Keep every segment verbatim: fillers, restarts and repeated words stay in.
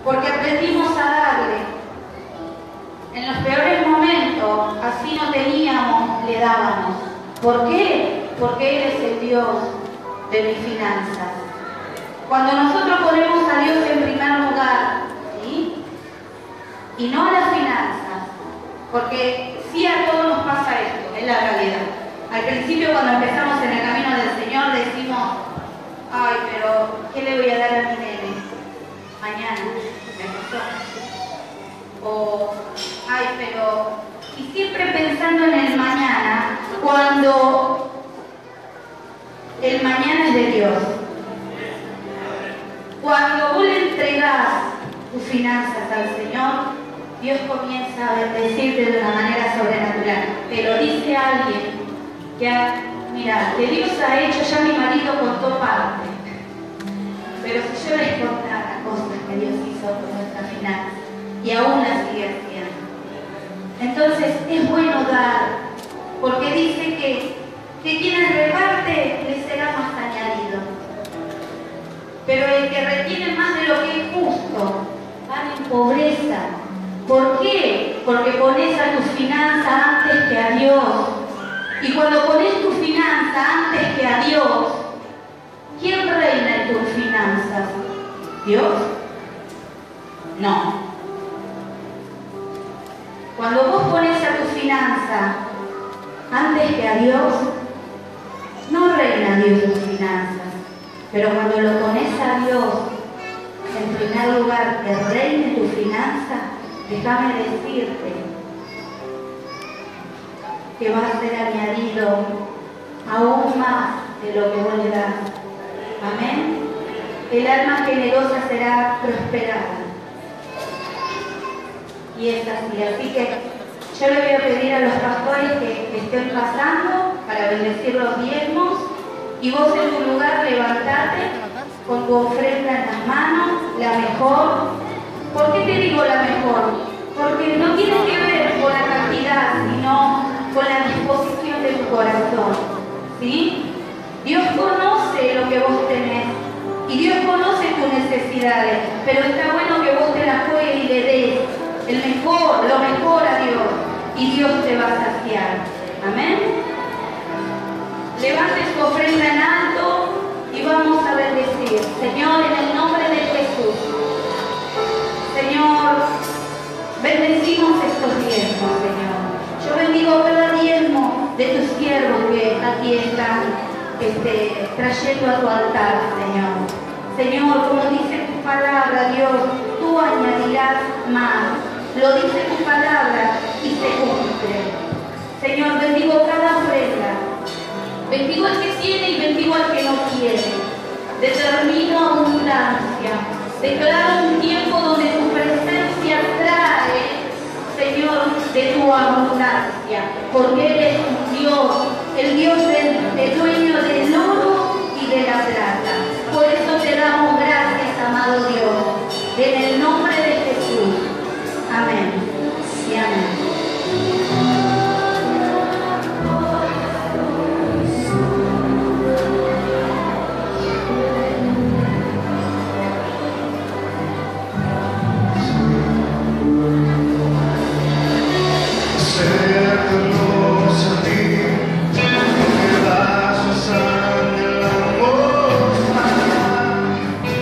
porque aprendimos a darle. En los peores momentos, así no teníamos, le dábamos. ¿Por qué? Porque Él es el Dios de mis finanzas. Cuando nosotros ponemos a Dios en primer lugar, ¿sí? Y no a las finanzas, porque sí a todos nos pasa esto, es la realidad. Al principio, cuando empezamos en el camino del Señor, decimos, ay, pero ¿qué le voy a dar a mi nene? Mañana, me pasó. O, ay, pero... Y siempre pensando en el mañana, cuando el mañana es de Dios. Cuando vos le entregás tus finanzas al Señor, Dios comienza a bendecirte de una manera sobrenatural. Te lo dice alguien que, ha, mira, que Dios ha hecho, ya mi marido contó parte. Pero si yo les contara cosas que Dios hizo con nuestras finanzas, y aún las sigue haciendo. Entonces es bueno dar, porque dice que, que quien reparte le será más añadido. Pero el que retiene más de lo que es justo, va en pobreza. ¿Por qué? Porque pones a tus finanzas antes que a Dios. Y cuando pones tu finanza antes que a Dios, ¿quién reina en tus finanzas? ¿Dios? No. Cuando vos pones a tu finanza antes que a Dios, no reina Dios tus finanzas. Pero cuando lo pones a Dios en primer lugar, que reine tu finanza, déjame decirte que va a ser añadido aún más de lo que vos le das. Amén. El alma generosa será prosperada. Y es así. Así que yo le voy a pedir a los pastores que, que estén pasando para bendecir los diezmos. Y vos en tu lugar levantate con tu ofrenda en las manos, la mejor. ¿Por qué te digo la mejor? Porque no tiene que ver con la cantidad, sino con la disposición de tu corazón. ¿Sí? Dios conoce lo que vos tenés y Dios conoce tus necesidades, pero está bueno que vos te la juegues y le des el mejor, lo mejor a Dios, y Dios te va a saciar. Amén. Levante su ofrenda en alto y vamos a bendecir. Señor, en el nombre de Jesús, Señor, bendecimos estos diezmos, Señor. Yo bendigo cada diezmo de tus siervos que aquí están este, trayendo a tu altar, Señor. Señor, como dice tu palabra, Dios, tú añadirás más. Lo dice tu palabra y se cumple. Señor, bendigo cada ofrenda. Bendigo al que tiene y bendigo al que no tiene. Determino abundancia. Declaro un tiempo donde tu presencia trae, Señor, de tu abundancia. Porque eres un Dios, el Dios del, del dueño del oro y de la plata. Por eso te damos gracias, amado Dios. En el nombre de Jesús. Amén. Y amén. Pedazos en el amor.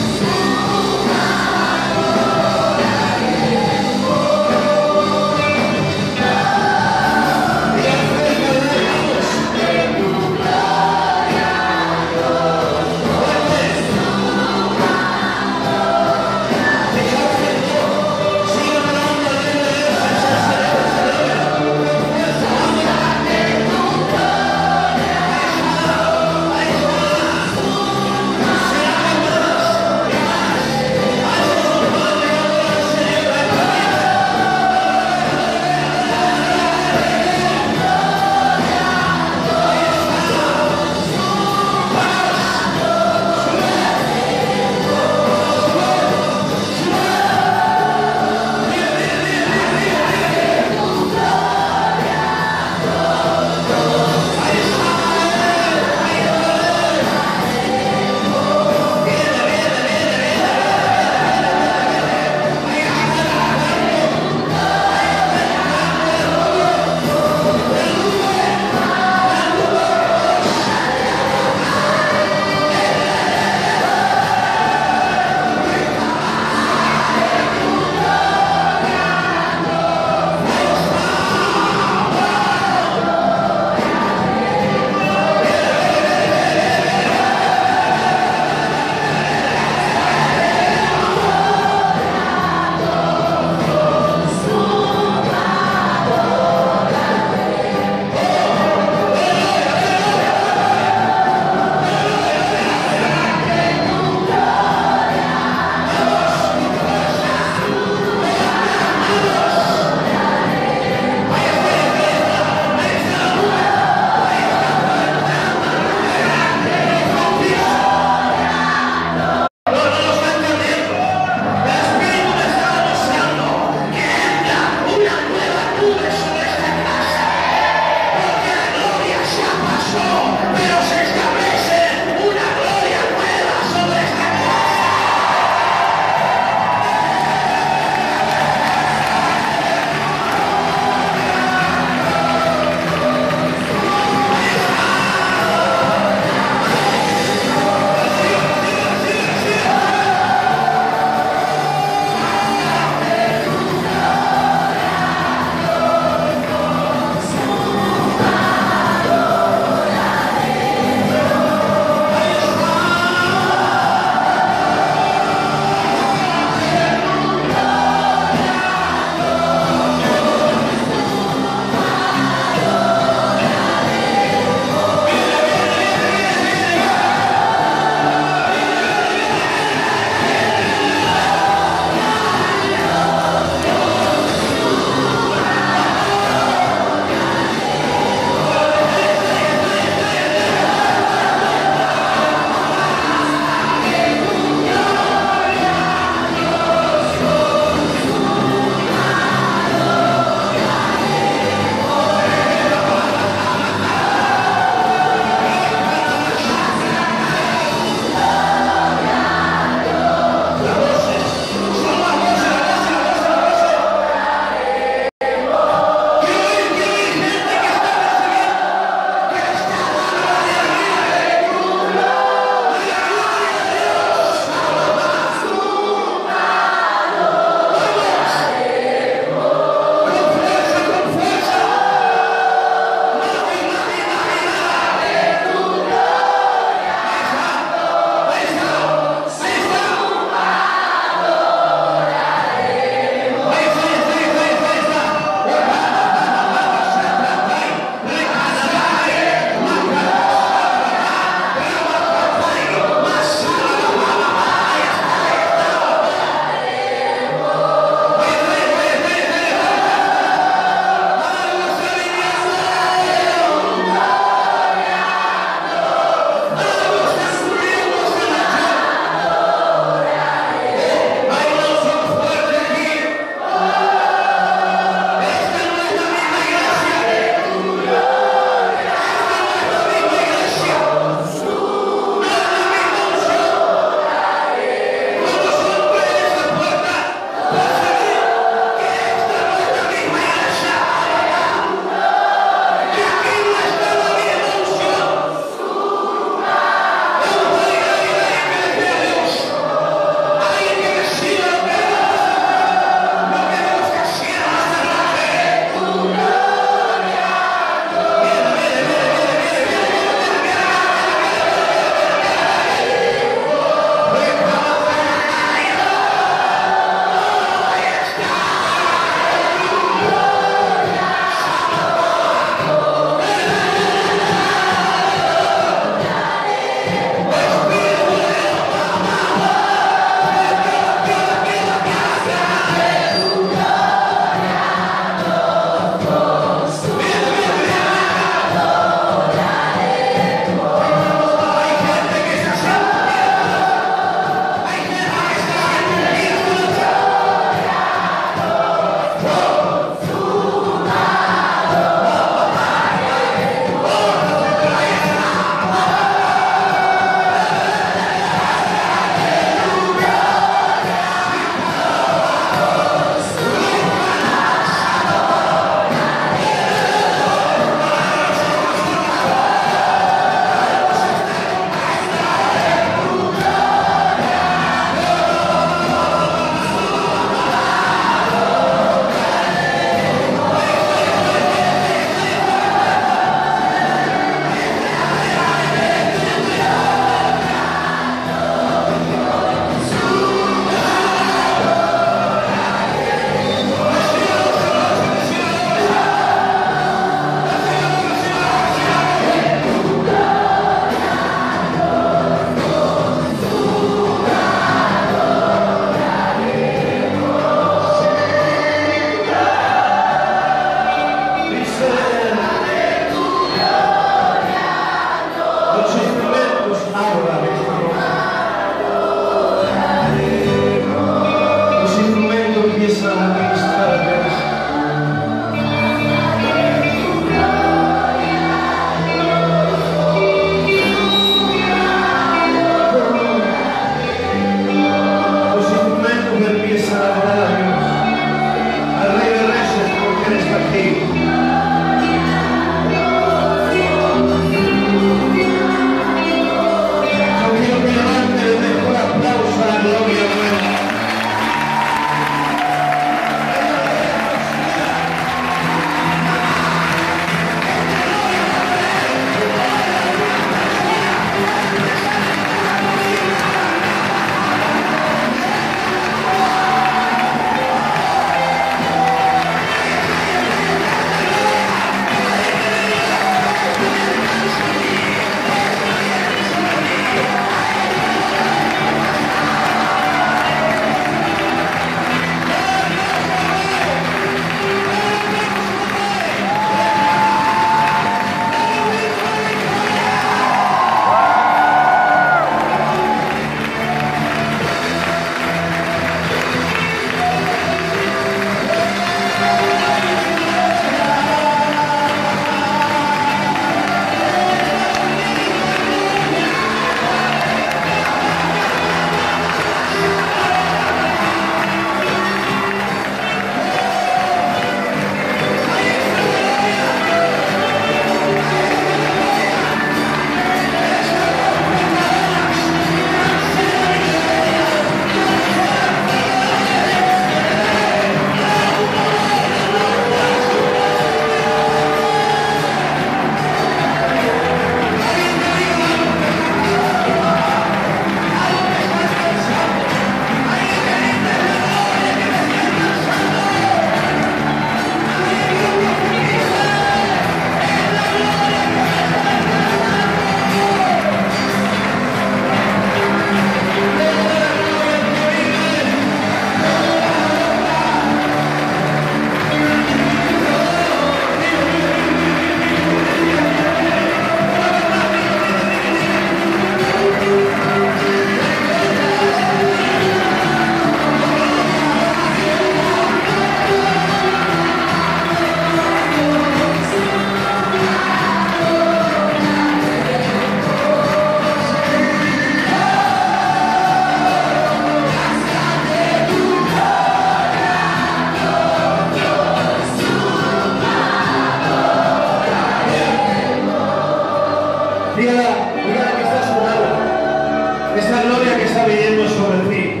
Esta gloria que está viniendo sobre ti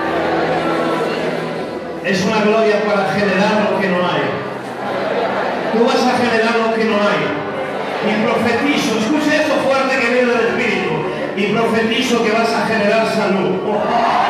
es una gloria para generar lo que no hay. Tú vas a generar lo que no hay. Y profetizo, escucha esto fuerte que viene del Espíritu, y profetizo que vas a generar salud. Oh.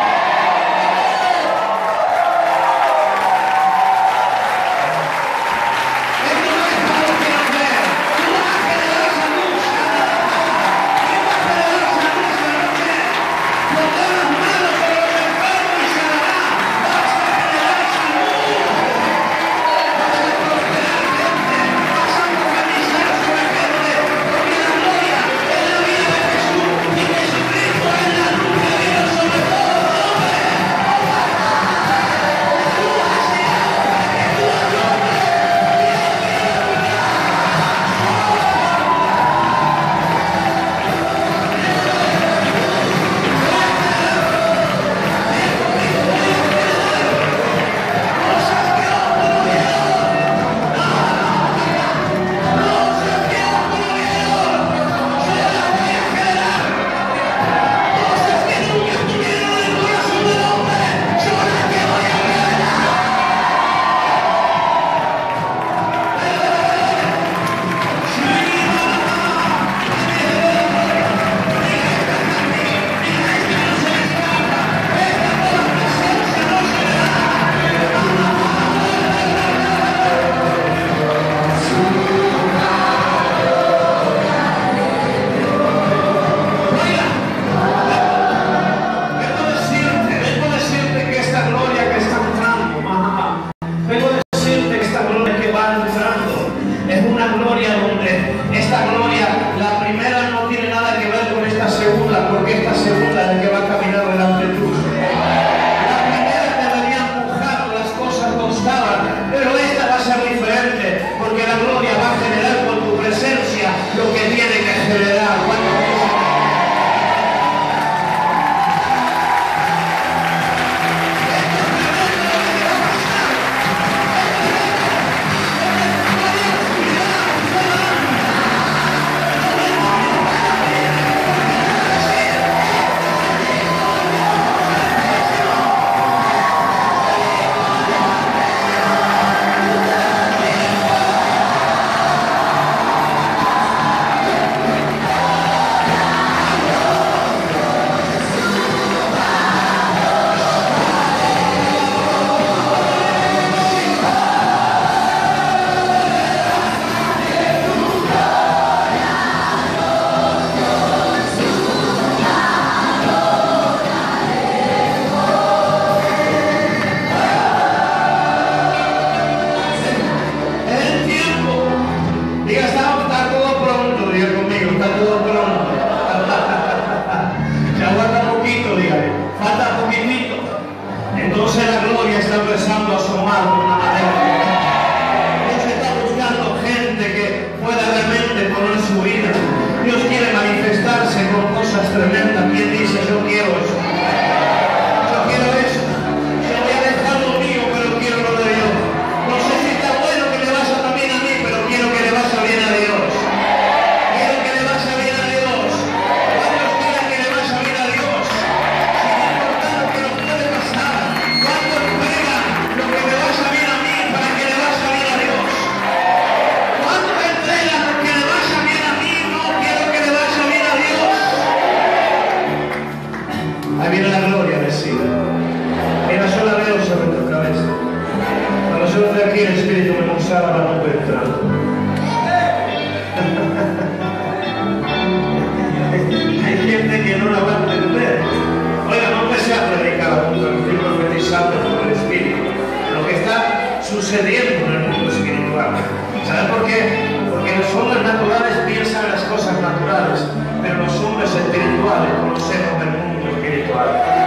sucediendo en el mundo espiritual. ¿Sabe por qué? Porque los hombres naturales piensan las cosas naturales, pero los hombres espirituales conocemos el mundo espiritual.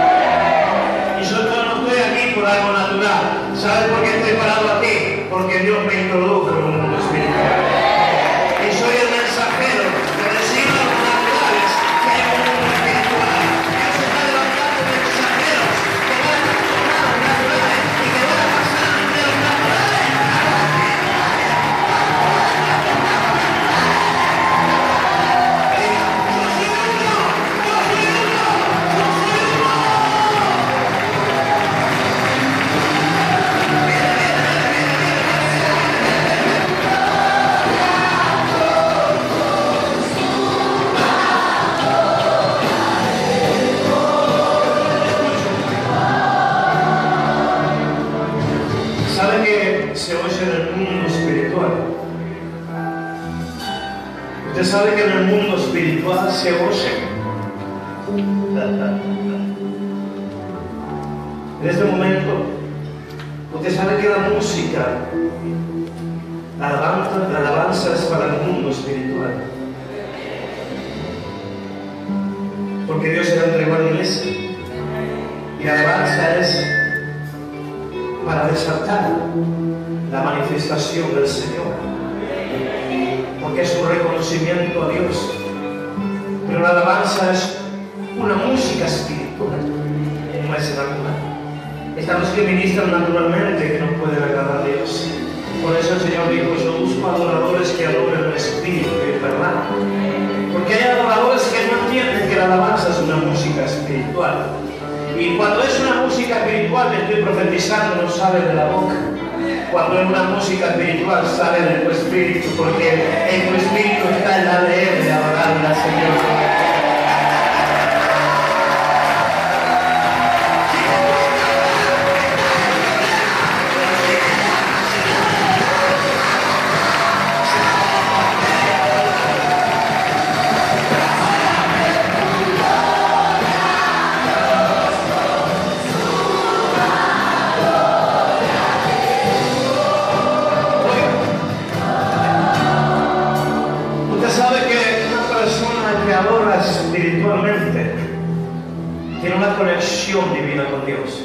Y yo no estoy aquí por algo natural. ¿Sabe por qué estoy parado aquí? Porque Dios me introdujo en un mundo espiritual. sabe que en el mundo espiritual se oye. En este momento, usted sabe que la música, la alabanza, la alabanza es para el mundo espiritual. Porque Dios se la entregó a la iglesia. Y la alabanza es para desatar la manifestación del Señor. Porque es un reconocimiento a Dios. Pero la alabanza es una música espiritual, no es natural. Están los que ministran naturalmente, que no pueden agradar a Dios. Por eso el Señor dijo: yo busco adoradores que adoren el espíritu y en verdad. Porque hay adoradores que no entienden que la alabanza es una música espiritual. Y cuando es una música espiritual, le estoy profetizando, no sale de la boca. Cuando es una música espiritual, sale de tu espíritu, porque en tu espíritu está el A D N de adorar al Señor. Espiritualmente tiene una conexión divina con Dios,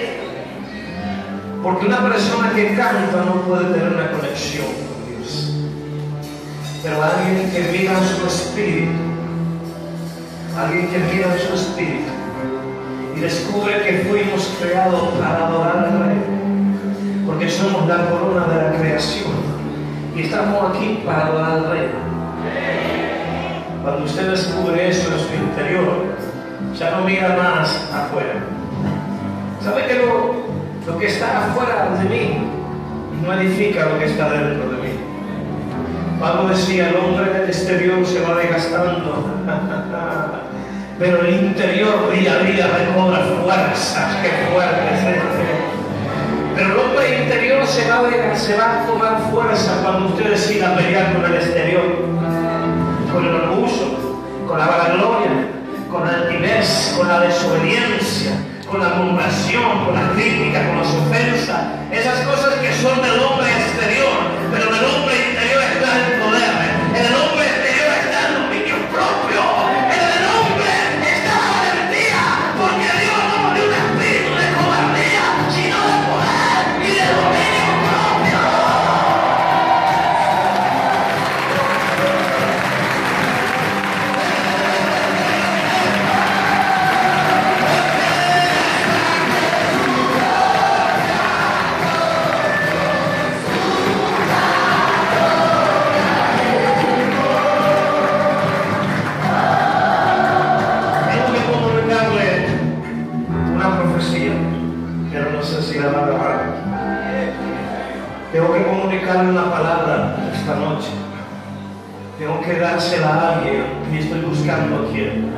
porque una persona que canta no puede tener una conexión con Dios, pero alguien que mira en su espíritu, alguien que mira en su espíritu y descubre que fuimos creados para adorar al Rey, porque somos la corona de la creación y estamos aquí para adorar al Rey. Cuando usted descubre eso en su interior, ya no mira más afuera. ¿Sabe que lo, lo que está afuera de mí no edifica lo que está dentro de mí? Pablo decía: el hombre del exterior se va desgastando, pero el interior día a día recobra fuerzas. ¡Qué fuerte es este! Pero el hombre interior se va, a, se va a tomar fuerza cuando usted decida pelear con el exterior, con el orgullo, con la vanagloria, con la altivez, con la desobediencia, con la murmuración, con la crítica, con las ofensas, esas cosas que son del hombre exterior, pero en el hombre interior está el poder, en el hombre exterior está el dominio propio, en el hombre está la valentía, porque Dios no nos dio un espíritu de cobardía, sino de poder y de dominio propio. Pero no sé si la va a agarrar. Tengo que comunicarle una palabra esta noche. Tengo que dársela a alguien y estoy buscando a quién.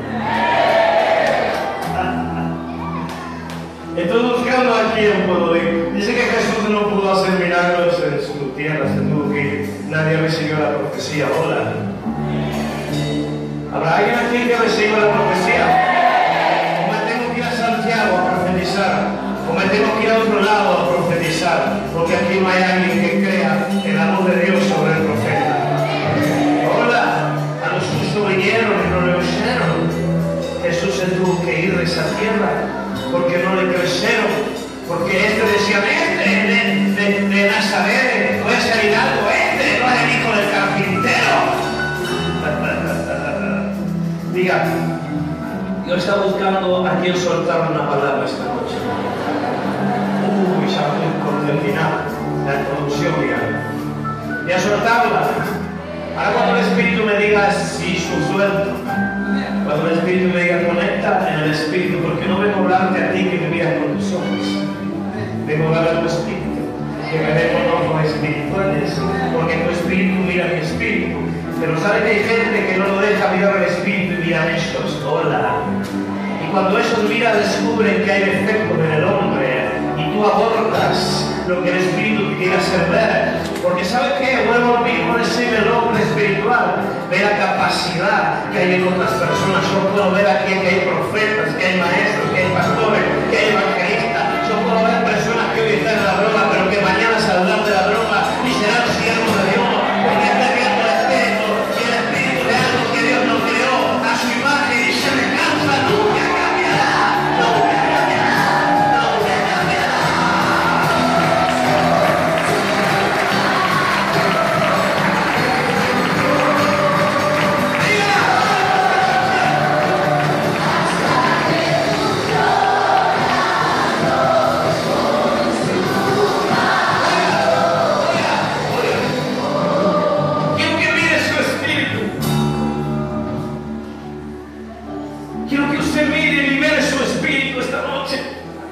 Estoy buscando a quién puedo ir. Dice que Jesús no pudo hacer milagros en su tierra, se tuvo que ir. Nadie recibió la profecía. Hola. ¿Habrá alguien aquí que reciba la profecía? A profetizar, o me tengo que ir a otro lado a profetizar, porque aquí no hay alguien que crea en la voz de Dios sobre el profeta. Hola, a los justos vinieron y no le oyeron. Jesús se tuvo que ir de esa tierra porque no le crecieron, porque este decía: este de, de, de Nazaret no es el hidalgo, este no es el hijo del carpintero. Diga, Dios está buscando a quien soltar una palabra esta noche. Uy, ya estoy por terminar la introducción, ya. Y a soltarla. Ahora cuando el Espíritu me diga sí, su suelto. Cuando el Espíritu me diga conecta en el Espíritu, porque no vengo a hablarte a ti que me miras con tus ojos. Vengo a hablar a tu Espíritu, que me ve con ojos espirituales, porque tu Espíritu mira mi Espíritu. Pero sabe que hay gente que no lo deja mirar al Espíritu y miran estos. Hola. Y cuando ellos miran descubren que hay defectos en el hombre y tú abortas lo que el Espíritu te quiere hacer ver. Porque ¿sabes qué? Vuelvo a mismo decir el hombre espiritual. Ve la capacidad que hay en otras personas. Yo puedo ver aquí que hay profetas, que hay maestros, que hay pastores, que hay evangelistas. Yo puedo ver personas que hoy están en la droga, pero que mañana saldrán de la droga y serán siervos de Dios. Porque está viendo el Espíritu, y el Espíritu de algo que Dios no creó a su imagen y semejanza nunca cambiará. Nunca cambiará. Nunca cambiará. Quiero que mire su espíritu. Quiero que usted mire y libere su espíritu esta noche.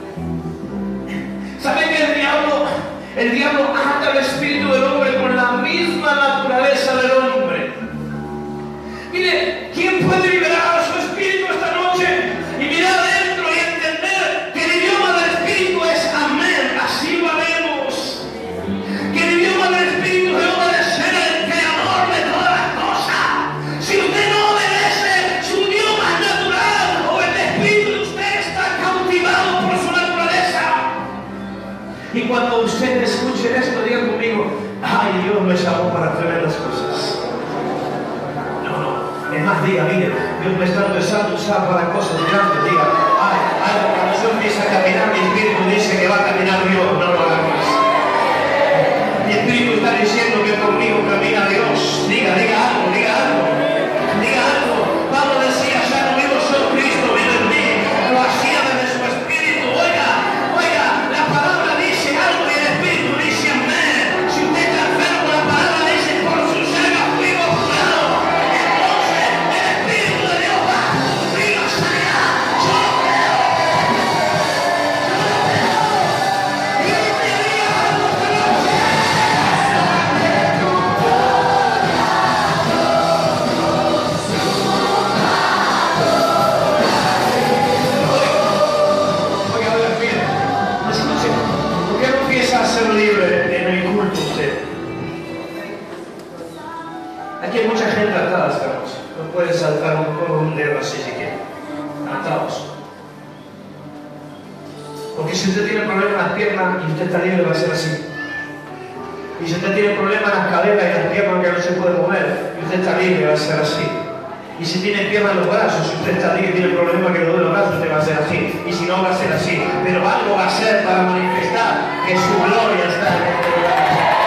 ¿Sabe que el diablo, el diablo ata el espíritu del hombre con la misma naturaleza del hombre? Mire, ¿quién puede liberar a su espíritu esta noche y mirar adentro y entender que el idioma del espíritu es amén? Así lo haremos. Que el idioma del espíritu debe obedecer al creador de todas las cosas. Si usted no obedece su idioma natural o el espíritu de usted está cautivado por su naturaleza. Y cuando usted escuche esto, diga conmigo, ay, Dios me llamó para tremendas cosas. No, no, es más, diga, mire, Dios me está empezando a usar para cosas grandes. Diga, ay, ay, cuando yo empiece a caminar, mi espíritu dice que va a caminar Dios, no lo haga más. Mi espíritu está diciendo que conmigo camina Dios. Diga, diga algo, diga algo, diga algo. Pablo decía, ya no vivo yo, Cristo vive en mí. Lo hacía desde su espíritu. Oiga, oiga, la palabra dice algo y el espíritu dice amén. Si usted está enfermo, la palabra dice, por su llaga fuimos curados. Entonces, el espíritu de Dios va a cumplir la sanidad. Yo lo creo. Yo lo creo. Quiero que diga algo esta noche. Oiga, oiga, mire, escuche, ¿por qué no empieza a ser libre en el culto usted? Aquí hay mucha gente atada esta noche. No puede saltar un poco un dedo así si quiere. Atados. Porque si usted tiene problemas en las piernas y usted está libre, va a ser así. Y si usted tiene problemas en las caderas y las piernas que no se puede mover, y usted está libre, va a ser así. Y si tiene piernas en los brazos, si usted está libre y tiene problemas que le duele los brazos, usted va a ser así. Y si no, va a ser así. Pero algo va a ser para manifestar que su gloria está en este lugar.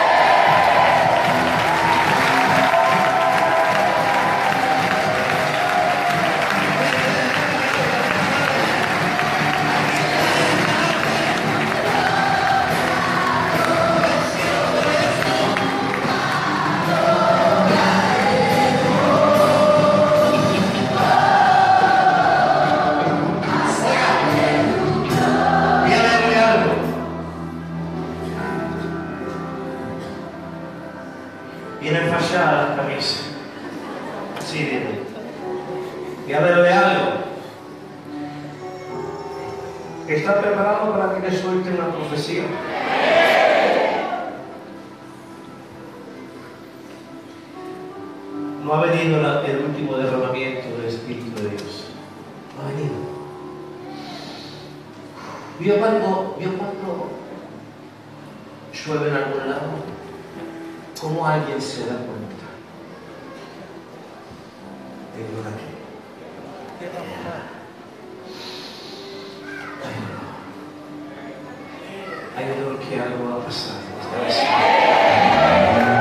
Voy a leerle algo. Viene fallada la camisa. Así viene. Voy a leerle algo. ¿Está preparado para que le suelte una profecía? No ha venido la- el último derramamiento del Espíritu de Dios. No ha venido. ¿Vio cuando, vio cuando llueve en algún lado? ¿Cómo alguien se da cuenta? De lo que hay olor que algo va a pasar. Esta vez.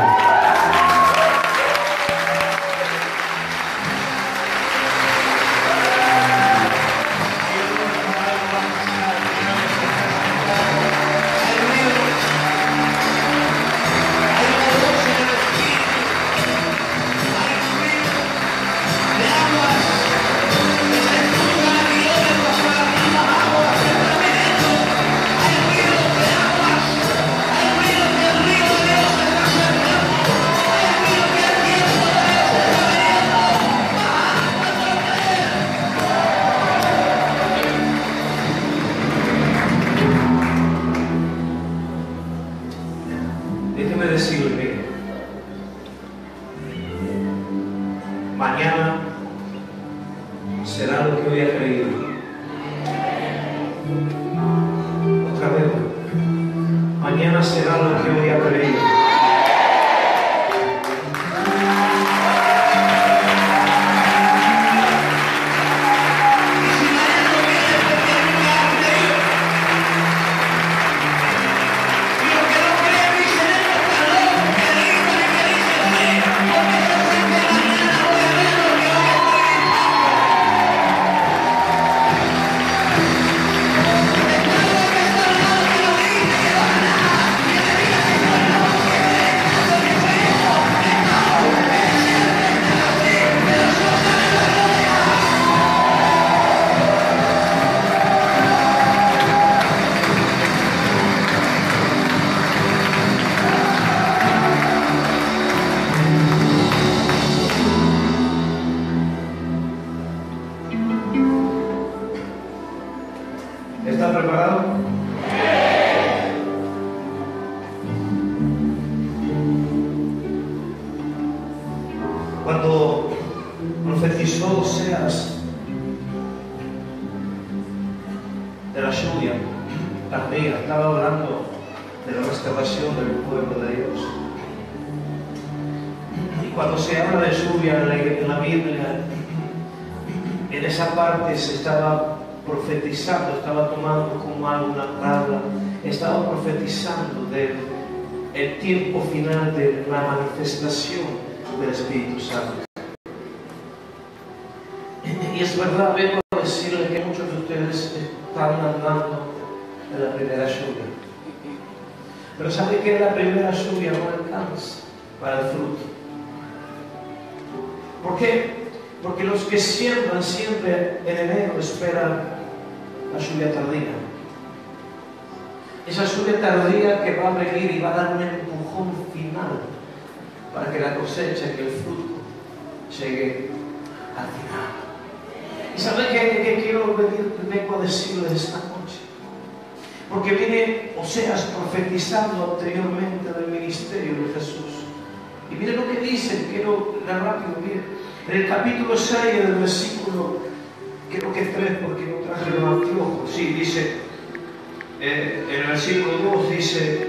Hay ruido de mañana será lo que hoy ha creído. ¿Está preparado? Cuando profetizó Oseas de la lluvia tardía, estaba hablando de la restauración del pueblo de Dios. Y cuando se habla de lluvia en la, en la Biblia, en esa parte se estaba profetizando, estaba tomando como algo una tabla, estaba profetizando del el tiempo final de la manifestación del Espíritu Santo. Y es verdad, vengo a decirles que muchos de ustedes están andando en la primera lluvia. Pero ¿saben que la primera lluvia no alcanza para el fruto? ¿Por qué? Porque los que siembran siempre en enero esperan la lluvia tardía. Esa lluvia tardía que va a venir y va a dar un empujón final para que la cosecha, que el fruto llegue al final. ¿Y saben qué, qué quiero venir, vengo a decirles esta noche? Porque viene Oseas profetizando anteriormente del ministerio de Jesús. Y miren lo que dice, quiero ir rápido, miren. En el capítulo seis del versículo, creo que tres, porque no traje los anteojos, sí, dice, eh, en el versículo dos dice,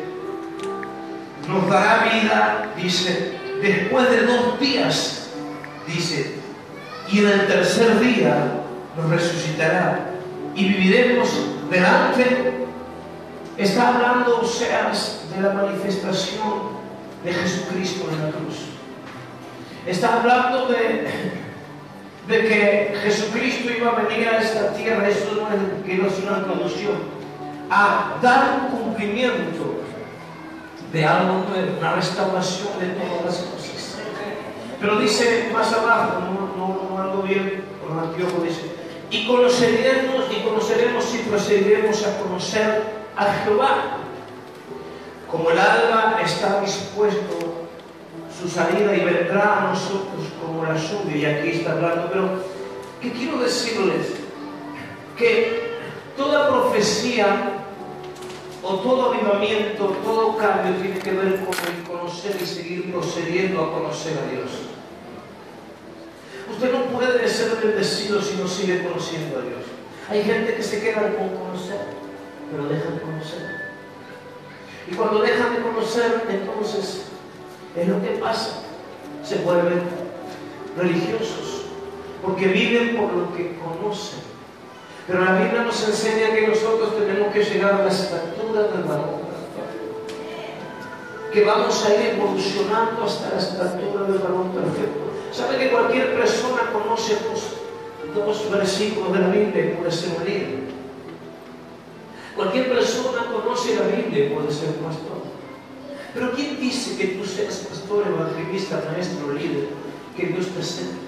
nos dará vida, dice, después de dos días, dice, y en el tercer día nos resucitará y viviremos delante. Está hablando Oseas de la manifestación de Jesucristo en la cruz. Está hablando de, de que Jesucristo iba a venir a esta tierra, eso no es, que no es una introducción, a dar un cumplimiento de algo nuevo, una restauración de todas las cosas. Pero dice más abajo, no, no, no ando bien con el anteojo, dice, y conoceremos, y conoceremos y procederemos a conocer a Jehová. Como el alba está dispuesto su salida y vendrá a nosotros como la lluvia, y aquí está hablando, pero ¿qué quiero decirles? Que toda profecía o todo avivamiento, todo cambio tiene que ver con el conocer y seguir procediendo a conocer a Dios. Usted no puede ser bendecido si no sigue conociendo a Dios. Hay gente que se queda con conocer, pero dejan de conocer. Y cuando dejan de conocer, entonces es lo que pasa, se vuelven religiosos, porque viven por lo que conocen. Pero la Biblia nos enseña que nosotros tenemos que llegar a la estatura del varón perfecto, que vamos a ir evolucionando hasta la estatura del varón perfecto. ¿Sabe que cualquier persona conoce dos, dos versículos de la Biblia y puede ser un líder? Cualquier persona conoce la Biblia y puede ser un pastor. Pero ¿quién dice que tú seas pastor, evangelista, maestro, líder, que Dios te acepte?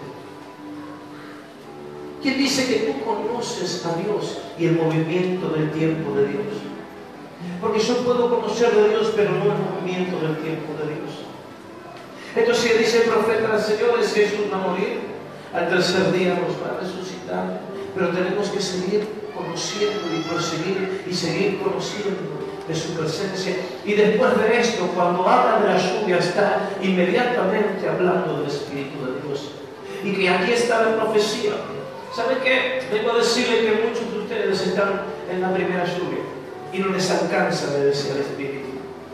¿Quién dice que tú conoces a Dios y el movimiento del tiempo de Dios? Porque yo puedo conocer de Dios, pero no el movimiento del tiempo de Dios. Entonces dice el profeta, señores, Jesús va a morir, al tercer día nos va a resucitar, pero tenemos que seguir conociendo y proseguir y seguir conociendo de su presencia. Y después de esto, cuando habla de la lluvia, está inmediatamente hablando del Espíritu de Dios. Y que aquí está la profecía. ¿Saben qué? Vengo a decirle que muchos de ustedes están en la primera lluvia y no les alcanza de decir el Espíritu.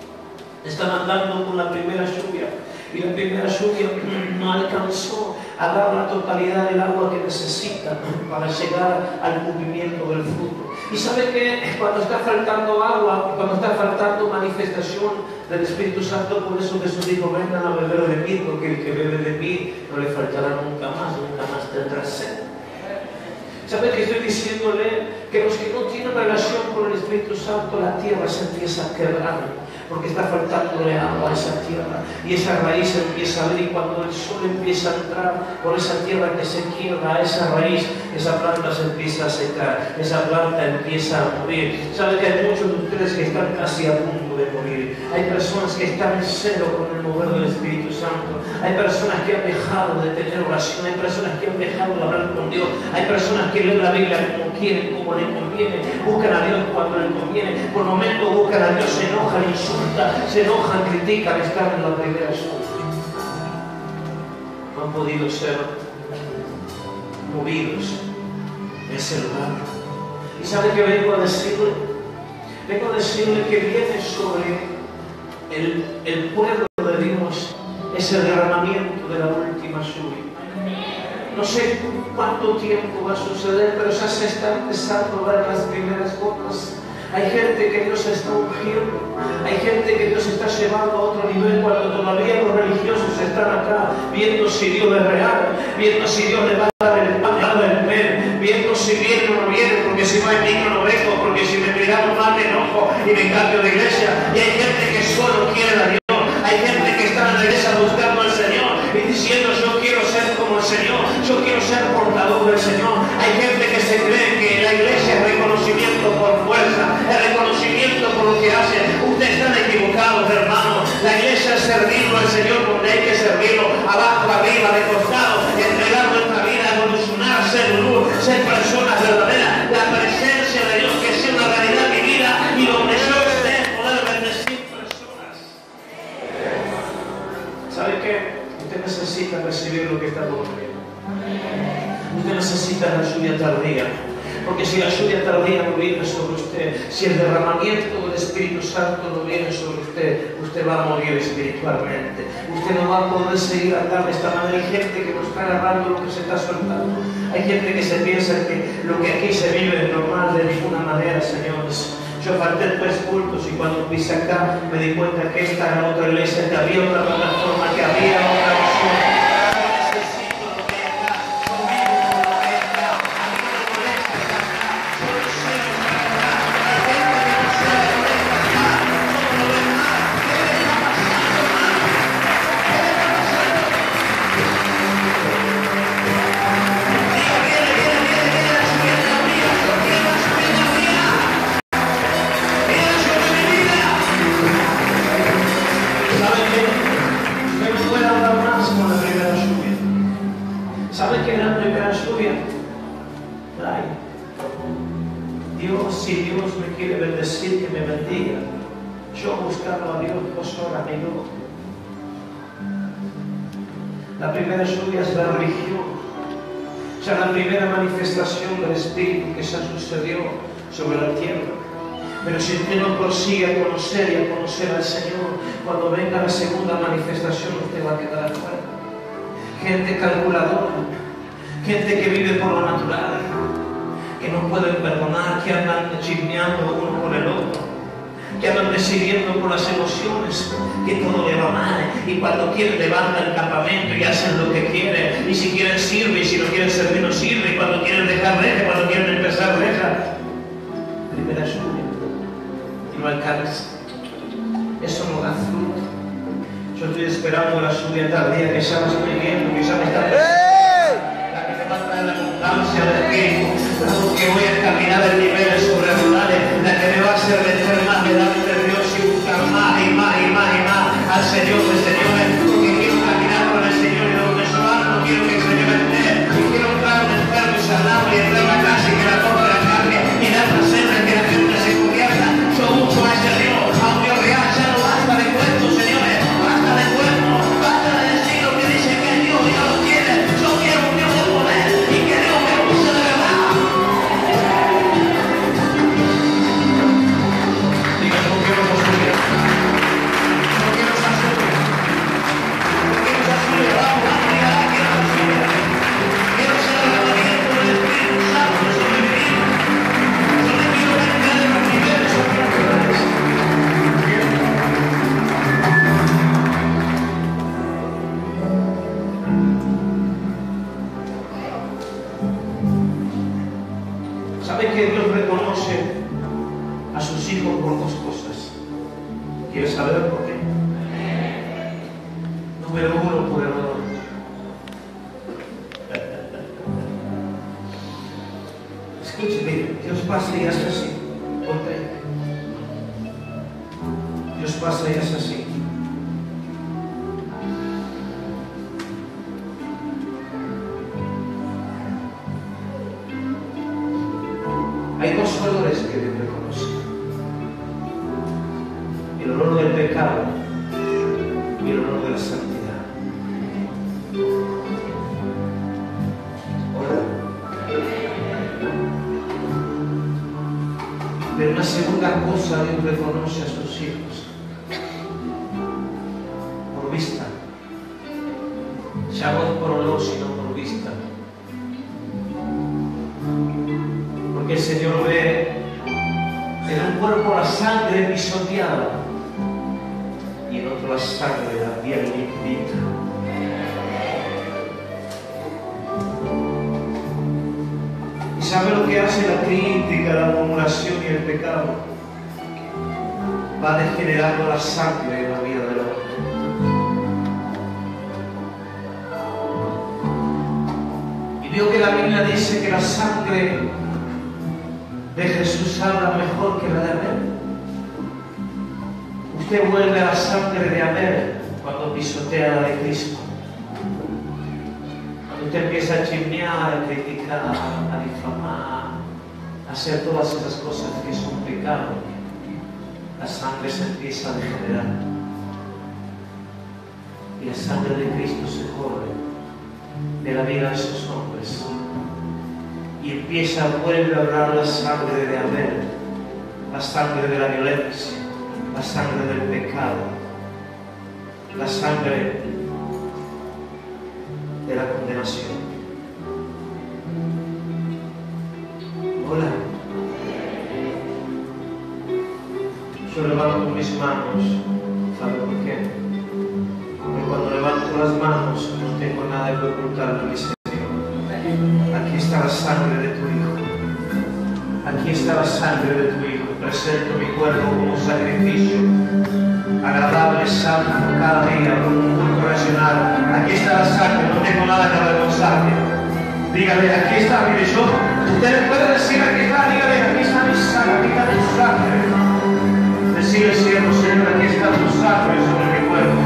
Están andando con la primera lluvia y la primera lluvia no alcanzó a dar la totalidad del agua que necesitan para llegar al cumplimiento del fruto. Y sabe que cuando está faltando agua, cuando está faltando manifestación del Espíritu Santo, por eso Jesús dijo: vengan a beber de mí, porque el que bebe de mí no le faltará nunca más, nunca más tendrá sed. ¿Sabe que estoy diciéndole? Que los que no tienen relación con el Espíritu Santo, la tierra se empieza a quebrar, porque está faltándole agua a esa tierra, y esa raíz empieza a abrir, y cuando el sol empieza a entrar por esa tierra que se quiebra, a esa raíz, esa planta se empieza a secar, esa planta empieza a morir. ¿Sabe que hay muchos de ustedes que están casi a punto de morir? Hay personas que están en cero con el mover del Espíritu Santo, hay personas que han dejado de tener oración, hay personas que han dejado de hablar con Dios, hay personas que leen la Biblia como quieren, como les conviene, buscan a Dios cuando les conviene, por momentos buscan a Dios, se enojan, insultan, se enojan, critican, están en la primera lluvia. No han podido ser movidos en ese lugar. ¿Y sabe qué vengo a decirle? Vengo a decirle que viene sobre el, el pueblo de Dios ese derramamiento de la última lluvia. No sé cuánto tiempo va a suceder, pero ya se está empezando a ver las primeras gotas. Hay gente que Dios está ungiendo, hay gente que Dios está llevando a otro nivel, cuando todavía los religiosos están acá viendo si Dios es real, viendo si Dios le va a dar el pan, le va a dar el pan, viendo si viene o no viene, porque si no hay niño no vengo, porque si me miramos mal me enojo y me cambio de iglesia. Y hay gente que solo quiere a Dios, hay gente que está en la iglesia buscando al Señor y diciendo: yo quiero ser como el Señor, yo quiero ser portador del Señor. Hay gente que se cree que la iglesia es reconocimiento por fuerza, es reconocimiento por lo que hace. Ustedes están equivocados, hermanos. La iglesia es servirlo al Señor donde hay que servirlo, abajo, arriba, de costado, entregar nuestra vida, evolucionar, ser luz, ser personas verdaderas, la presencia de Dios que sea una realidad en mi vida, y donde yo esté poder bendecir personas. ¿Sabe qué? Usted necesita recibir lo que está por venir. Usted necesita la lluvia tardía, porque si la lluvia tardía no viene sobre usted, si el derramamiento del Espíritu Santo no viene sobre usted, usted va a morir espiritualmente. Usted no va a poder seguir andando de esta manera. Hay gente que no está agarrando lo que se está soltando. Hay gente que se piensa que lo que aquí se vive es normal. De ninguna manera, señores. Yo falté tres cultos y cuando pise acá me di cuenta que esta era otra iglesia, que había otra plataforma, que había otra opción. Si Dios me quiere bendecir, que me bendiga. Yo buscando a Dios dos horas minutos. La primera lluvia es la religión, ya la primera manifestación del Espíritu que ya sucedió sobre la tierra. Pero si usted no prosigue a conocer y a conocer al Señor, cuando venga la segunda manifestación usted va a quedar afuera. Gente calculadora, gente que vive por lo natural, que no pueden perdonar, que andan chismeando uno con el otro, que andan decidiendo por las emociones, que todo le va mal, y cuando quieren levantan el campamento y hacen lo que quieren, y si quieren sirve, y si no quieren servir no sirve, y cuando quieren dejar deja, cuando quieren empezar deja. Primera lluvia y no alcanza, eso no da fruto. Yo estoy esperando la lluvia tardía que ya me estoy viendo, que ya me está la que me va a traer la abundancia del Espíritu, que voy a caminar en niveles sobrenaturales, la que me va a hacer vencer más delante de Dios y buscar más y más y más y más al Señor de señores, porque quiero caminar con el Señor y donde yo ando no quiero que el Señor esté, y quiero entrar un enfermo y sanado y entrar a la casa y que la toque la carne y dar la cena, que la gente se convierta. Yo busco a ese Dios, a un Dios real. Ya no basta de cuentos, señores, basta de cuentos, basta de decir lo que dice que es Dios, Dios lo quiere. Yo quiero un Dios de poder y que Dios me use de verdad. a sus hijos por dos cosas. ¿Quieres saber por qué? Número uno, por error. Escuche, mire, Dios pasa y hace así. Ponte ahí. Dios pasa y hace así. Hay dos olores que Dios reconoce: el olor del pecado y el olor de la santidad. Hola. Pero una segunda cosa Dios reconoce a sus hijos: por vista. Ya no por olor, sino por vista. Porque el Señor ve en un cuerpo la sangre pisoteada y en otro la sangre, la piel limpita. ¿Y sabe lo que hace la crítica, la murmuración y el pecado? Va degenerando la sangre en la vida del hombre. Y veo que la Biblia dice que la sangre de Jesús habla mejor que la de Abel. Usted vuelve a la sangre de Abel cuando pisotea la de Cristo. Cuando usted empieza a chismear, a criticar, a difamar, a hacer todas esas cosas que son pecado, la sangre se empieza a degenerar. Y la sangre de Cristo se corre de la vida de esos hombres. Y empieza, vuelve a hablar la sangre de Abel, la sangre de la violencia, la sangre del pecado, la sangre de la condenación. Hola. Yo levanto mis manos, ¿sabe por qué? Porque cuando levanto las manos no tengo nada que ocultar de mi Señor. Aquí está la sangre de tu Hijo. Aquí está la sangre de tu Hijo. Presento mi cuerpo como un sacrificio agradable, santo, cada día, como un culto racional. Aquí está la sangre, no tengo nada que avergonzarme. Dígale, aquí está, mire yo. Usted le puede decir, aquí está, dígale, aquí está mi sangre, aquí está tu sangre. Decirle siempre, Señor, aquí está tu sangre sobre mi cuerpo.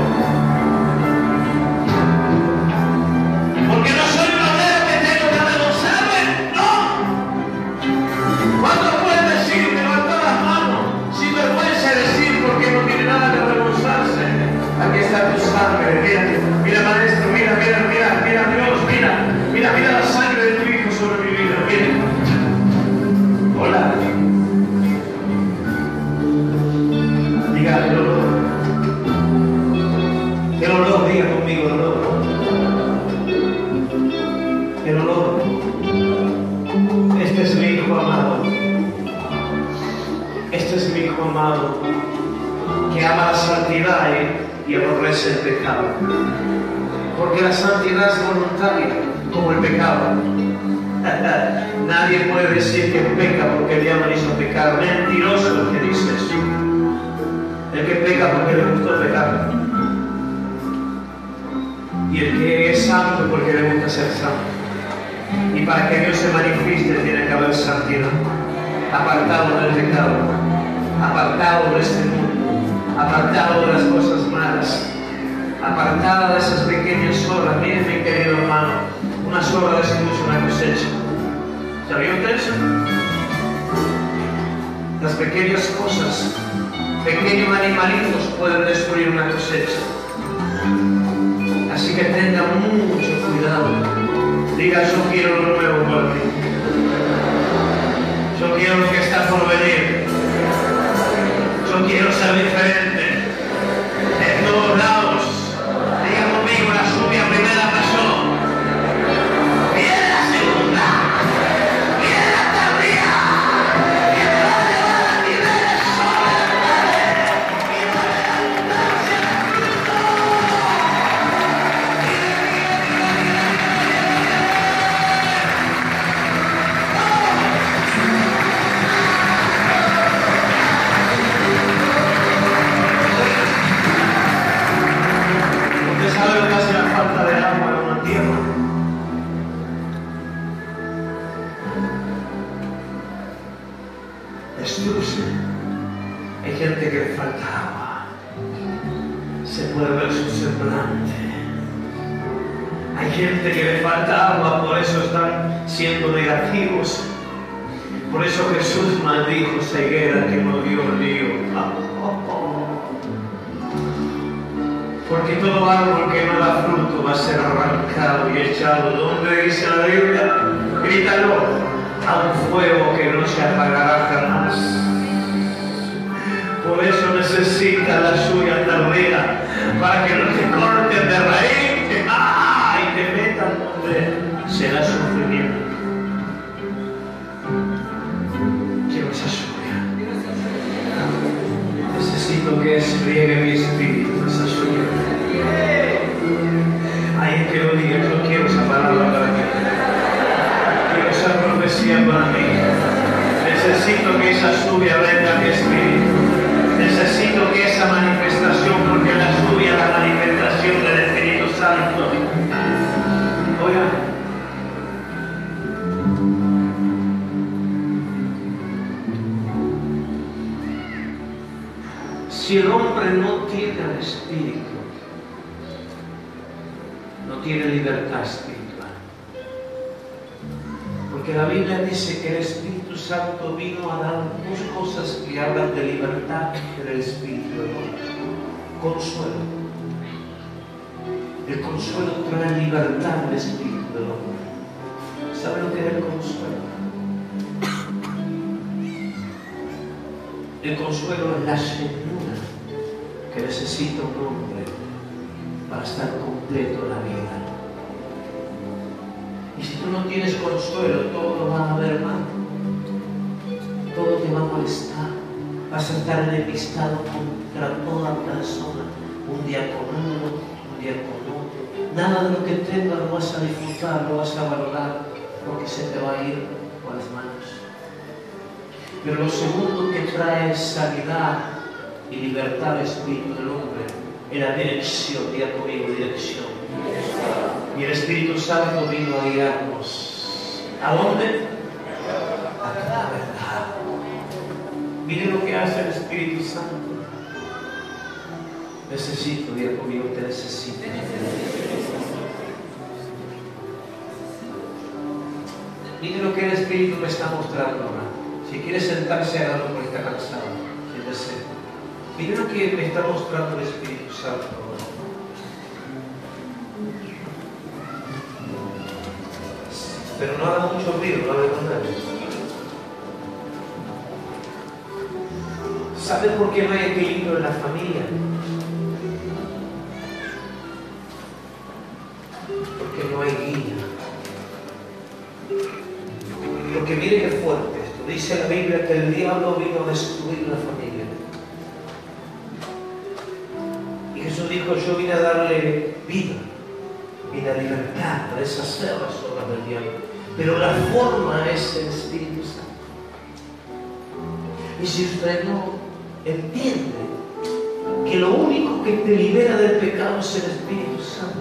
Porque no soy un obrero que tengo que avergonzarme, no. ¿Cuánto pueden decir, levanta las manos, sin vergüenza de decir, porque no tiene nada que avergonzarse? Aquí está tu sangre, mira, mira maestro, mira, mira, mira, mira Dios, mira, mira, mira la sangre de tu Hijo sobre mi vida, mira. Hola. Diga el olor. El olor, diga conmigo el olor. El olor. Este es mi Hijo amado. Este es mi Hijo amado que ama la santidad y aborrece el pecado. Porque la santidad es voluntaria, como el pecado. Nadie puede decir que peca porque el diablo le hizo pecar. Mentiroso el que dice eso. El que peca porque le gustó pecar. Y el que es santo porque le gusta ser santo. Y para que Dios se manifieste tiene que haber santidad. Apartado del pecado, apartado de este mundo, apartado de las cosas malas, apartado de esas pequeñas obras. Miren, mi querido hermano, una sobra destruye una cosecha. ¿Sabía usted eso? Las pequeñas cosas, pequeños animalitos pueden destruir una cosecha. Así que tenga mucho cuidado. Diga, yo quiero lo nuevo por mí. Yo quiero lo que está por venir. Yo quiero ser diferente. En todos lados. Diga conmigo, la lluvia primera pasó. Viene la segunda. Viene la tardía. Y me va a llevar a niveles sobrenaturales. Y va a haber abundancia de fruto. destruye. Hay gente que le falta agua. Se puede ver su semblante. Hay gente que le falta agua, por eso están siendo negativos. Por eso Jesús maldijo esa higuera que no dio río. Porque todo árbol que no da fruto va a ser arrancado y echado. ¿Dónde dice la Biblia? Grítalo. A un fuego que no se apagará jamás. Por eso necesita la suya tardía, para que no te corten de raíz ¡ah! Y te metan donde será sufrimiento. Quiero esa suya. Necesito que riegue mi espíritu, esa suya. Ay, que lo diga, yo quiero esa palabra para mí. Quiero esa profecía para mí. Necesito que esa lluvia venga a mi espíritu. Necesito que esa manifestación, porque la lluvia es la manifestación del Espíritu Santo. Oigan, si el hombre no tiene el Espíritu, no tiene libertad espiritual. Porque la Biblia dice que el Espíritu Santo vino a dar dos cosas que hablan de libertad del Espíritu del hombre. Consuelo. El consuelo trae libertad del Espíritu del hombre. ¿Sabe lo que es el consuelo? El consuelo es la llenura que necesita un hombre para estar completo en la vida. Y si tú no tienes consuelo, todo va a ver mal. Todo te va a molestar. Vas a estar enemistado contra toda persona. Un día con uno, un día con otro. Nada de lo que tengas lo vas a disfrutar, lo vas a valorar, porque se te va a ir por las manos. Pero lo segundo que trae sanidad y libertad al espíritu del hombre es la dirección. Diga conmigo, dirección. Y el Espíritu Santo vino a guiarnos. ¿A dónde? A la verdad. Mire lo que hace el Espíritu Santo. Necesito, diga conmigo, te necesito. Mire lo que el Espíritu me está mostrando ahora. Si quiere sentarse, hágalo porque está cansado. Siéntese. Mire lo que me está mostrando el Espíritu Santo ahora. Pero no haga mucho ruido, no hable con nadie. ¿Sabe por qué no hay equilibrio en la familia? Porque no hay guía. Porque mire qué fuerte esto. Dice la Biblia que el diablo vino a destruir la familia. Y Jesús dijo, yo vine a darle vida, vine a libertad, a deshacer las obras del diablo. Pero la forma es el Espíritu Santo. Y si usted no entiende que lo único que te libera del pecado es el Espíritu Santo,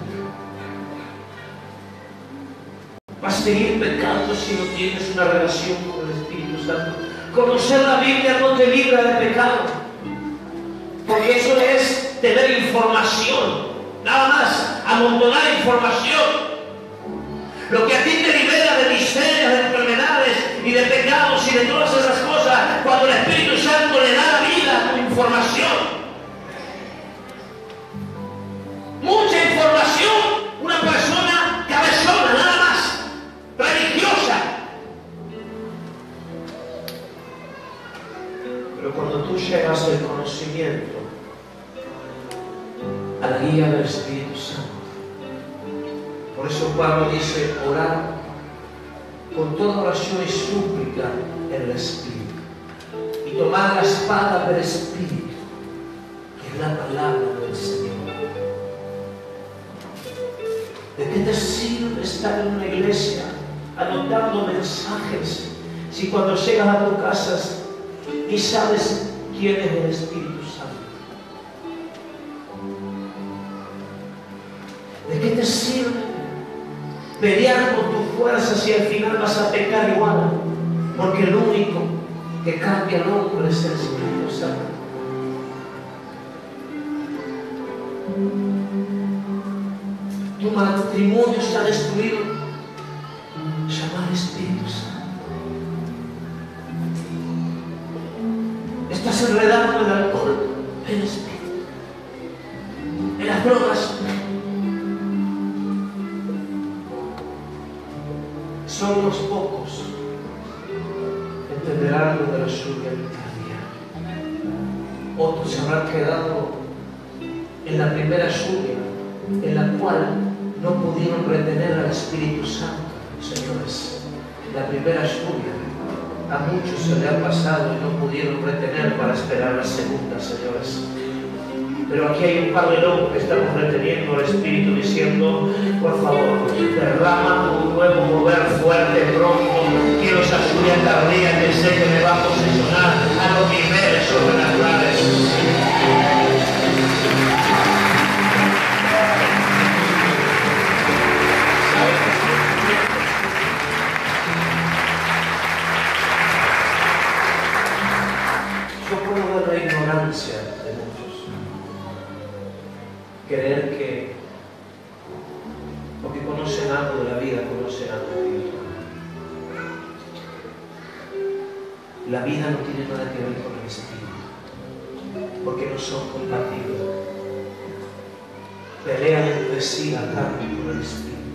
vas a seguir pecando si no tienes una relación con el Espíritu Santo. Conocer la Biblia no te libra del pecado, porque eso es tener información, nada más, amontonar información. Lo que a ti te libera de miserias, de enfermedades y de pecados y de todas esas cosas, cuando el Espíritu Santo le da la vida a tu información. Mucha información, una persona cabezona, nada más, religiosa. Pero cuando tú llegas al conocimiento, a la guía del Espíritu Santo, por eso Pablo dice, orar con toda oración y súplica en el Espíritu. Y tomar la espada del Espíritu, que es la palabra del Señor. ¿De qué te sirve estar en una iglesia anotando mensajes si cuando llegas a tu casa ni sabes quién es el Espíritu Santo? ¿De qué te sirve pelear con tus fuerzas y al final vas a pecar igual? Porque el único que cambia al hombre es el Espíritu Santo. Tu matrimonio está destruido, llama al Espíritu Santo. Estás enredado en el alcohol, el Espíritu, en las drogas. Son los pocos que entenderán lo de la lluvia tardía. Otros se habrán quedado en la primera lluvia, en la cual no pudieron retener al Espíritu Santo. Señores, la primera lluvia a muchos se le ha pasado y no pudieron retener para esperar la segunda, señores. Pero aquí hay un par de locos que estamos reteniendo al Espíritu diciendo, por favor, derrama un nuevo mover fuerte pronto. Quiero esa lluvia tardía que sé que me va a posesionar a los niveles sobrenaturales. Yo puedo ver la ignorancia de muchos. Creer que porque conocen algo de la vida, conocen algo de Dios. La vida no tiene nada que ver con el Espíritu, porque no son compatibles. Pelean entre sí la carne con el Espíritu.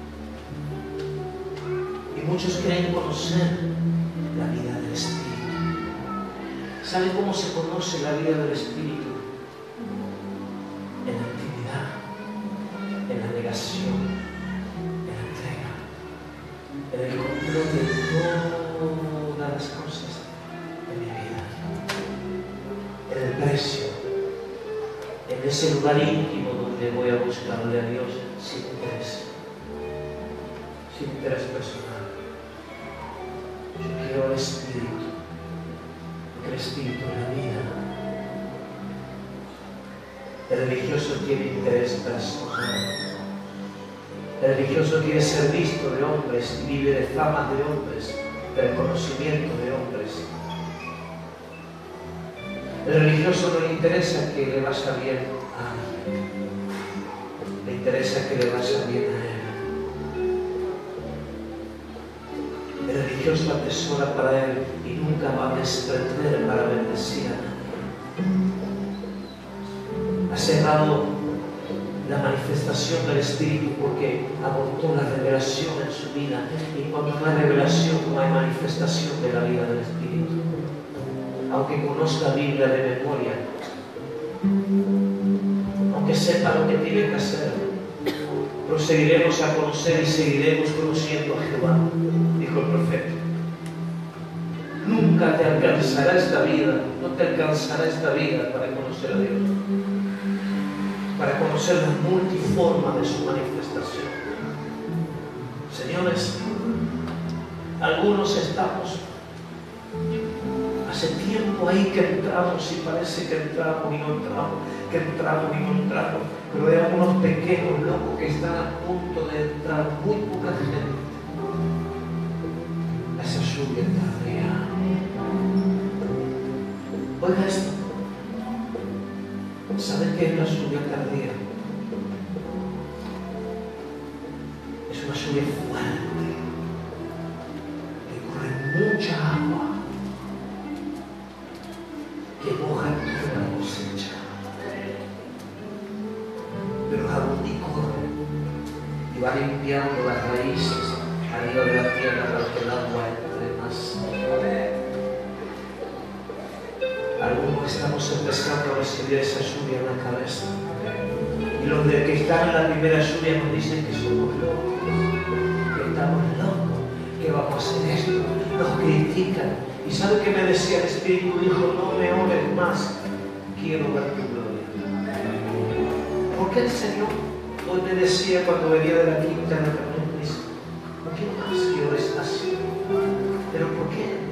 Y muchos creen conocer la vida del Espíritu. ¿Saben cómo se conoce la vida del Espíritu? En la intimidad, en la negación, en la entrega, en el control de todas las cosas de mi vida, en el precio, en ese lugar íntimo donde voy a buscarle a Dios sin interés, sin interés personal. Yo quiero el Espíritu, porque el Espíritu es la vida. El religioso tiene interés personal. El religioso quiere ser visto de hombres y vive de fama de hombres, de reconocimiento de hombres. El religioso no le interesa que le vaya bien a alguien, le interesa que le vaya bien a él. El religioso atesora para él y nunca va a desprender para bendecir a nadie. Ha cerrado la manifestación del Espíritu porque abortó la revelación en su vida, y cuando no hay revelación no hay manifestación de la vida del Espíritu. Aunque conozca la Biblia de memoria, aunque sepa lo que tiene que hacer, proseguiremos a conocer y seguiremos conociendo a Jehová, dijo el profeta. Nunca te alcanzará esta vida, no te alcanzará esta vida para conocer a Dios, para conocer la multiforma de su manifestación. Señores, algunos estamos hace tiempo ahí que entramos y parece que entramos y no entramos, que entramos y no entramos, pero hay algunos pequeños locos que están a punto de entrar, muy poca gente, a esa lluvia tardía. Oiga esto. ¿Saben qué es la lluvia tardía? Es una lluvia fuerte, que corre mucha agua, que moja toda la cosecha. Pero el jabón y corre y va limpiando las raíces arriba de la tierra para que el agua entre más. Algunos estamos empezando a recibir esa lluvia en la cabeza. Y los de que están en la primera lluvia nos dicen que somos locos, que estamos locos, que vamos a hacer esto. Nos critican. ¿Y sabe qué me decía el Espíritu? Dijo, no me ores más, quiero ver tu gloria. Porque el Señor hoy me decía cuando venía de la quinta de la reunión, me dice, no quiero más que ores así. ¿Pero por qué?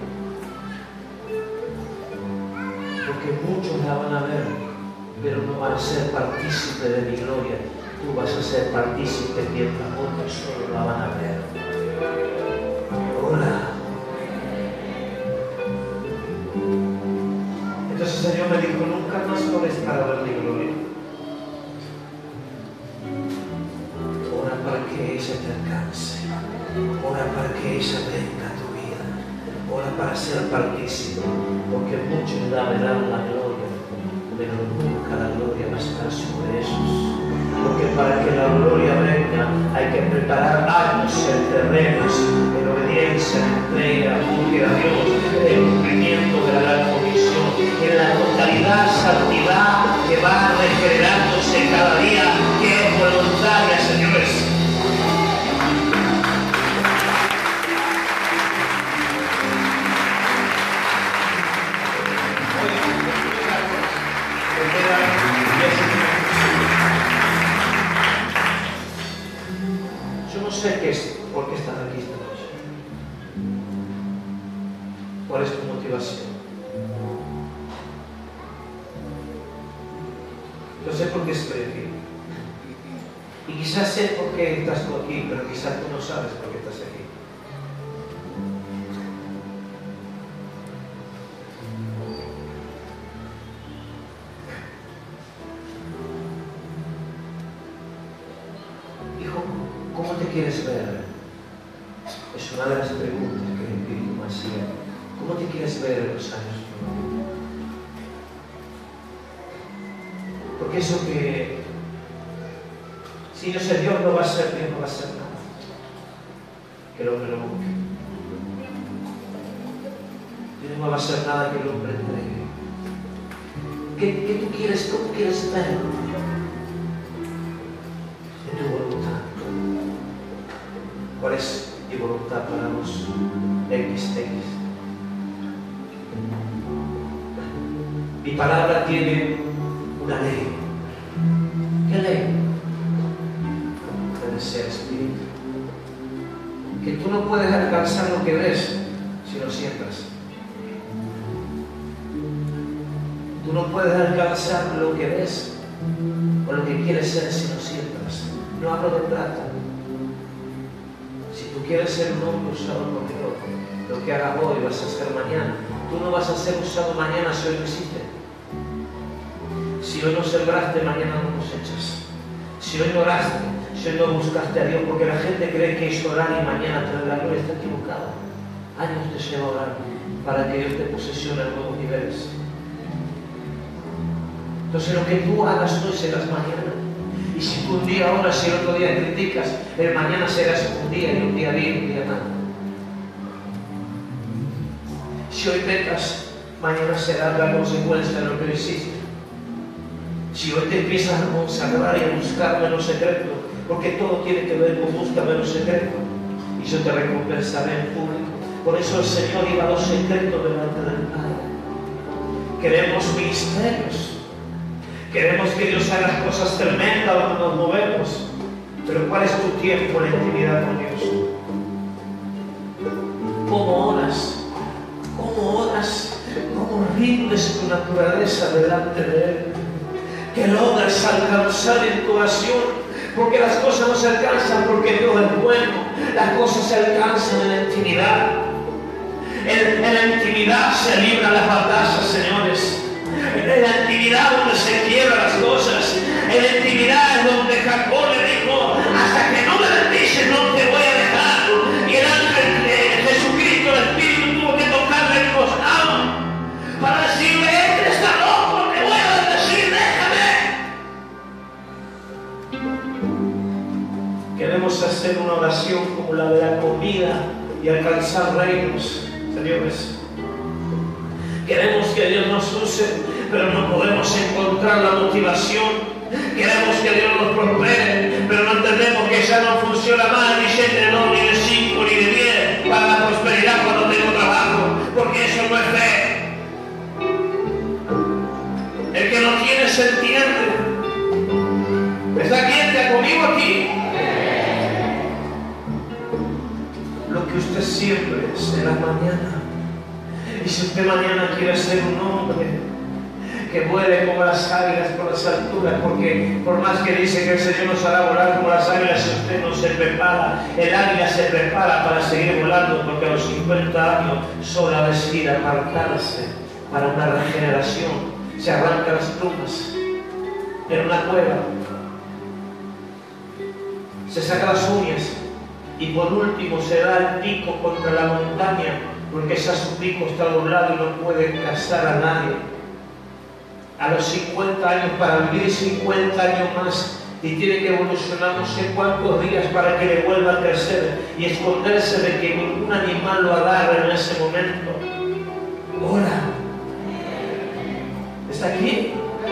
Porque muchos la van a ver, pero no van a ser partícipes de mi gloria. Tú vas a ser partícipe mientras otros solo la van a ver. Hola. Entonces el Señor me dijo, nunca más ores para ver mi gloria. Ora para que ella te alcance. Ora para que ella venga a tu vida. Ora para ser partícipe. Porque muchos verán la gloria, pero nunca la gloria va a estar sobre ellos. Porque para que la gloria venga hay que preparar años en terrenos, en obediencia, en entrega, búsqueda a Dios, en cumplimiento de la gran comisión, en la totalidad, santidad que va regenerándose cada día, que es voluntaria, señores. No sé qué es, por qué estás aquí esta noche. ¿Cuál es tu motivación? Yo sé por qué estoy aquí. Y quizás sé por qué estás tú aquí, pero quizás tú no sabes por qué estás aquí. ¿Cómo te quieres ver? Es una de las preguntas que el Espíritu me hacía. ¿Cómo te quieres ver en los años? Porque eso que, si no sé, Dios no va a ser, Dios no va a hacer nada. Que el hombre lo busque. Dios no va a hacer nada que el hombre entregue. ¿Qué, qué tú quieres? ¿Cómo quieres ver? De tu voluntad. ¿Cuál es mi voluntad para los equis equis? Mi palabra tiene una ley. ¿Qué ley? Obedecer espíritu. Que tú no puedes alcanzar lo que ves si no sientas. Tú no puedes alcanzar lo que ves o lo que quieres ser si no sientas. No hablo de plata. Si tú quieres ser un hombre usado por Dios, lo que hagas hoy vas a hacer mañana. Tú no vas a ser usado mañana si hoy no hiciste. Si hoy no sembraste, mañana no cosechas. Si hoy no oraste, si hoy no buscaste a Dios, porque la gente cree que es orar y mañana traer la gloria, está equivocada. Años te lleva a orar para que Dios te posesione a nuevos niveles. Entonces lo que tú hagas hoy serás mañana. Y si tú un día oras y el otro día criticas, el mañana serás un día y un día bien y un día nada. Si hoy pecas, mañana será la consecuencia de lo que hiciste. Si hoy te empiezas a consagrar y a buscarme en lo secreto, porque todo tiene que ver con búscame en lo secreto, y yo te recompensaré en público. Por eso el Señor iba a los secretos delante del Padre. Queremos ministerios. Queremos que Dios haga cosas tremendas donde nos movemos. Pero ¿cuál es tu tiempo en la intimidad con Dios? ¿Cómo oras? ¿Cómo oras? ¿Cómo rindes tu naturaleza delante de Él? Que logras alcanzar en tu oración. Porque las cosas no se alcanzan porque Dios es bueno. Las cosas se alcanzan en la intimidad. En, en la intimidad se libran las batallas, señores. En la intimidad donde se quiebran las cosas. En la intimidad es donde Jacob le dijo, hasta que no me bendices no te voy a dejar. Y el ángel de Jesucristo, el Espíritu, tuvo que tocarle el costado para decirle, este está loco, te voy a bendecir, déjame. Queremos hacer una oración como la de la comida y alcanzar reinos, señores. Queremos que Dios nos use, pero no podemos encontrar la motivación. Queremos que Dios nos prospere, pero no entendemos que ya no funciona más ni siete, no, ni de cinco, ni de diez para la prosperidad cuando tengo trabajo, porque eso no es fe. El que no tiene se entiende. ¿Está quién está conmigo aquí? Lo que usted siempre es en la mañana. Y si usted mañana quiere ser un hombre que vuele como las águilas por las alturas, porque por más que dice que el Señor nos hará volar como las águilas, si usted no se prepara, el águila se prepara para seguir volando, porque a los cincuenta años solo ha decidido apartarse para una regeneración. Se arranca las plumas en una cueva, se saca las uñas y por último se da el pico contra la montaña, porque ese su pico está doblado y no puede cazar a nadie. A los cincuenta años, para vivir cincuenta años más, y tiene que evolucionar no sé cuántos días para que le vuelva a crecer y esconderse de que ningún animal lo agarre en ese momento. Hola, ¿está aquí?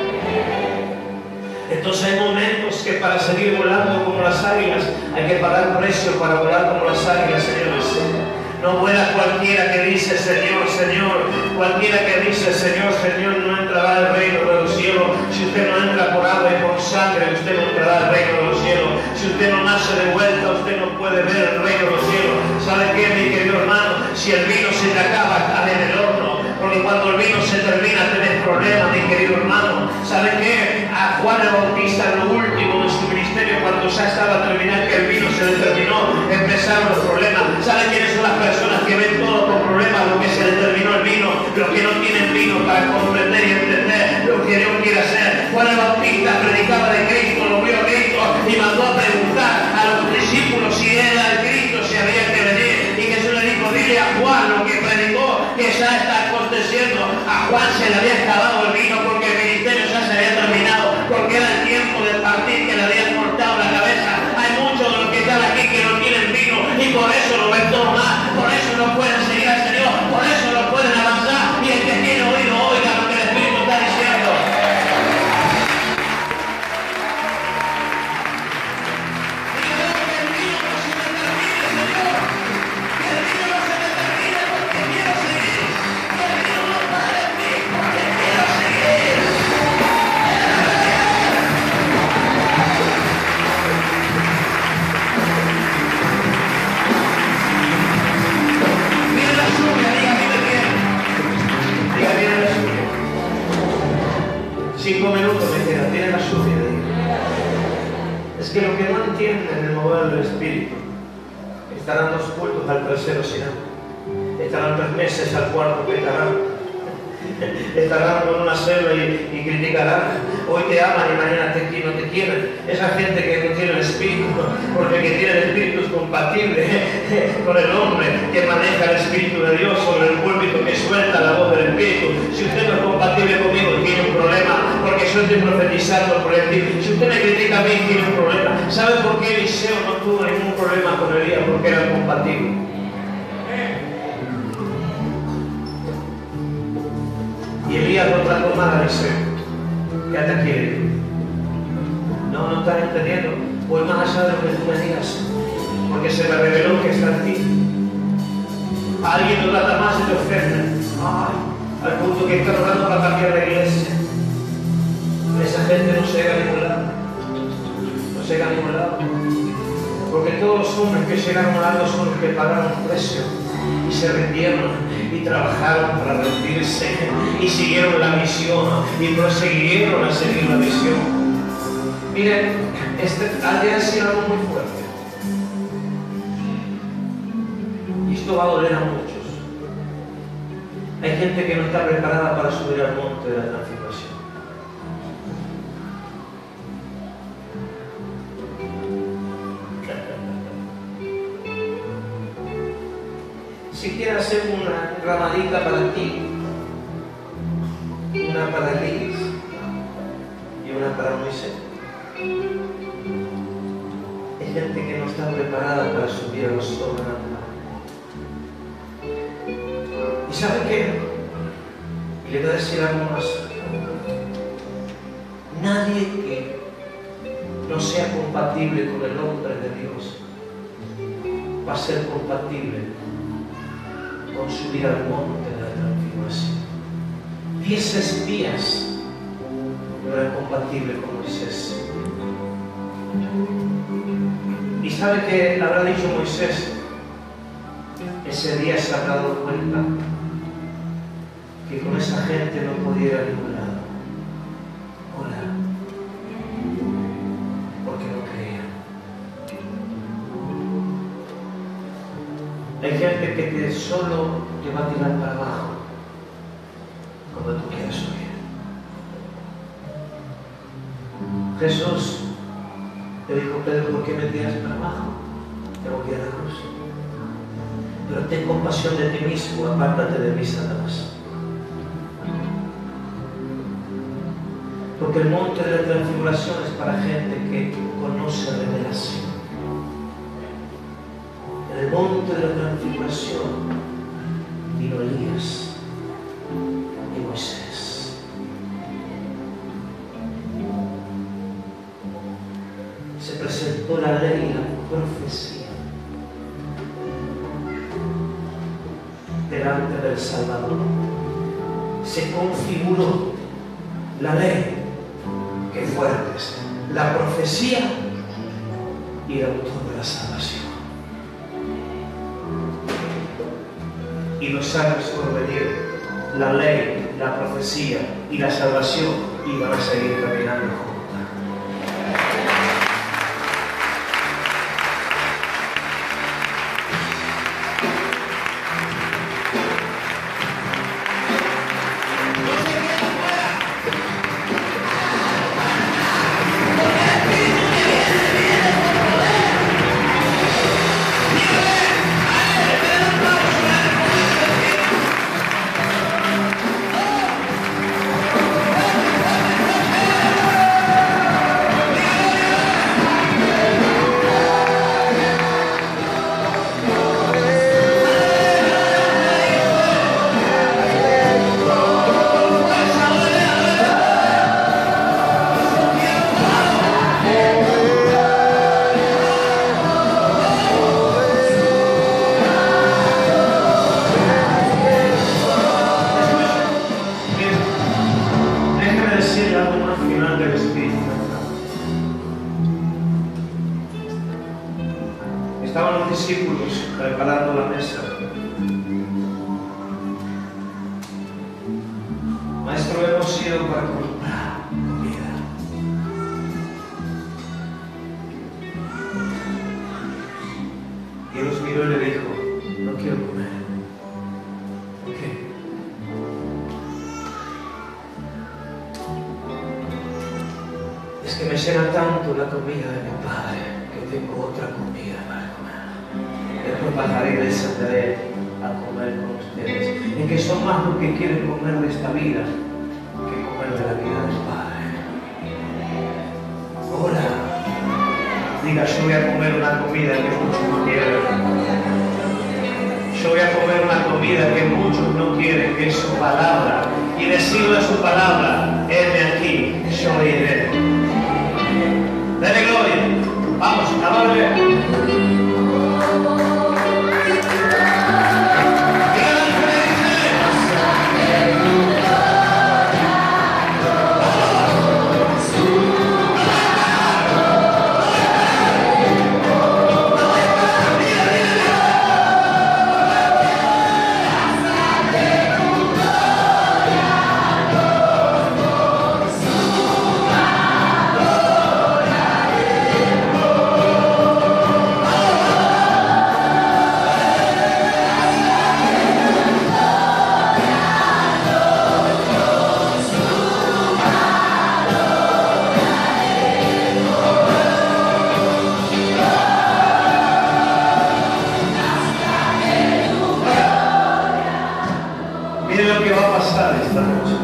Entonces hay momentos que para seguir volando como las águilas hay que pagar precio para volar como las águilas, señores. No vuela cualquiera que dice Señor, Señor. Cualquiera que dice Señor, Señor no entrará al reino de los cielos. Si usted no entra por agua y por sangre, usted no entrará al reino de los cielos. Si usted no nace de vuelta, usted no puede ver el reino de los cielos. ¿Sabe qué, mi querido hermano? Si el vino se te acaba, está en el horno. Porque cuando el vino se termina, tenés problemas, mi querido hermano. ¿Sabe qué? A Juan el Bautista, en lo último de su ministerio, cuando ya estaba terminado, que el vino se le terminó, empezaron los problemas. ¿Sabe quiénes son las personas que ven todo con problemas? Lo que se le terminó el vino, los que no tienen vino para comprender y entender lo que Dios quiere hacer. Juan el Bautista predicaba de Cristo, lo vio a Cristo y mandó a preguntar a los discípulos si era el Cristo, si había que venir. Y Jesús le dijo, dile a Juan lo que predicó, que ya está aconteciendo. A Juan se le había acabado el vino porque el ministerio ya se había terminado, porque era el tiempo de partir, que le habían cortado la cabeza. Hay muchos de los que están aquí que no tienen vino y por eso lo ven todo mal, por eso no pueden seguir al Señor, por eso no pueden avanzar. Y el que tiene oído, oiga lo que el Espíritu está diciendo. Cinco minutos me quedan, tiene la suya. Es que lo que no entienden el mover del Espíritu, estarán dos cultos al tercero sin hambre, estarán tres meses al cuarto petarán, estarán con una celda y, y criticarán. Hoy te aman y mañana te, no te quieren. Esa gente que no tiene el Espíritu, porque el que tiene el Espíritu es compatible con el hombre que maneja el Espíritu de Dios sobre el púlpito, que suelta la voz del Espíritu. Si usted no es compatible conmigo, tiene un problema, porque yo estoy profetizando por el Espíritu. Si usted me critica a mí, tiene un problema. ¿Sabe por qué Eliseo no tuvo ningún problema con Elías? Porque era compatible. Y Elías no trató mal a Eliseo. Quédate aquí, Elías. No, no estás entendiendo. Voy más allá de lo que tú me digas, porque se me reveló que está en ti. Alguien lo trata más y te ofende. Ay, al punto que está orando para cambiar la iglesia. Esa gente no se llega a ningún lado. No se llega a ningún lado. Porque todos los hombres que llegaron a algo son los que pagaron un precio y se rindieron y trabajaron para rendirse y siguieron la misión y prosiguieron a seguir la misión. Miren, este, hay que decir algo muy fuerte. Y esto va a doler a muchos. Hay gente que no está preparada para subir al monte de la transfiguración. Si quieres hacer una ramadita para ti, una para Elías y una para Moisés. Hay gente que no está preparada para subir a los sobrenaturales. ¿Y sabe qué? Y le voy a decir algo más. Nadie que no sea compatible con el hombre de Dios va a ser compatible con subir al monte de la transfiguración. Diez espías no eran compatibles con Moisés. ¿Y sabe qué habrá dicho Moisés? Ese día se habrá dado cuenta que con esa gente no podía ir a ningún lado. Hola. Porque no creían. Hay gente que te solo te va a tirar para abajo. Jesús le dijo: Pedro, ¿por qué me tiras para abajo? Tengo que ir a la cruz. Pero ten compasión de ti mismo, apártate de mí, Satanás. Porque el monte de la transfiguración es para gente que conoce revelación. En el monte de la transfiguración vino Elías y Moisés. Se presentó la ley y la profecía delante del Salvador. Se configuró la ley, que fuertes, la profecía y el autor de la salvación. Y los años por venir, la ley, la profecía y la salvación iban a seguir caminando juntos. Estaban los discípulos preparando la mesa. Maestro, hemos ido para comprar comida. Y los miró y le dijo: no quiero comer. ¿Por qué? Es que me llena tanto la comida de mi padre que tengo otra comida para comer. Después bajaré y descenderé a comer con ustedes. En que son más los que quieren comer de esta vida que comer de la vida del Padre. Ahora, diga: yo voy a comer una comida que muchos no quieren. Yo voy a comer una comida que muchos no quieren, que es su palabra. Y decirle a su palabra: heme aquí, yo iré. Dale gloria. Vamos, alabarle. Mire lo que va a pasar esta noche.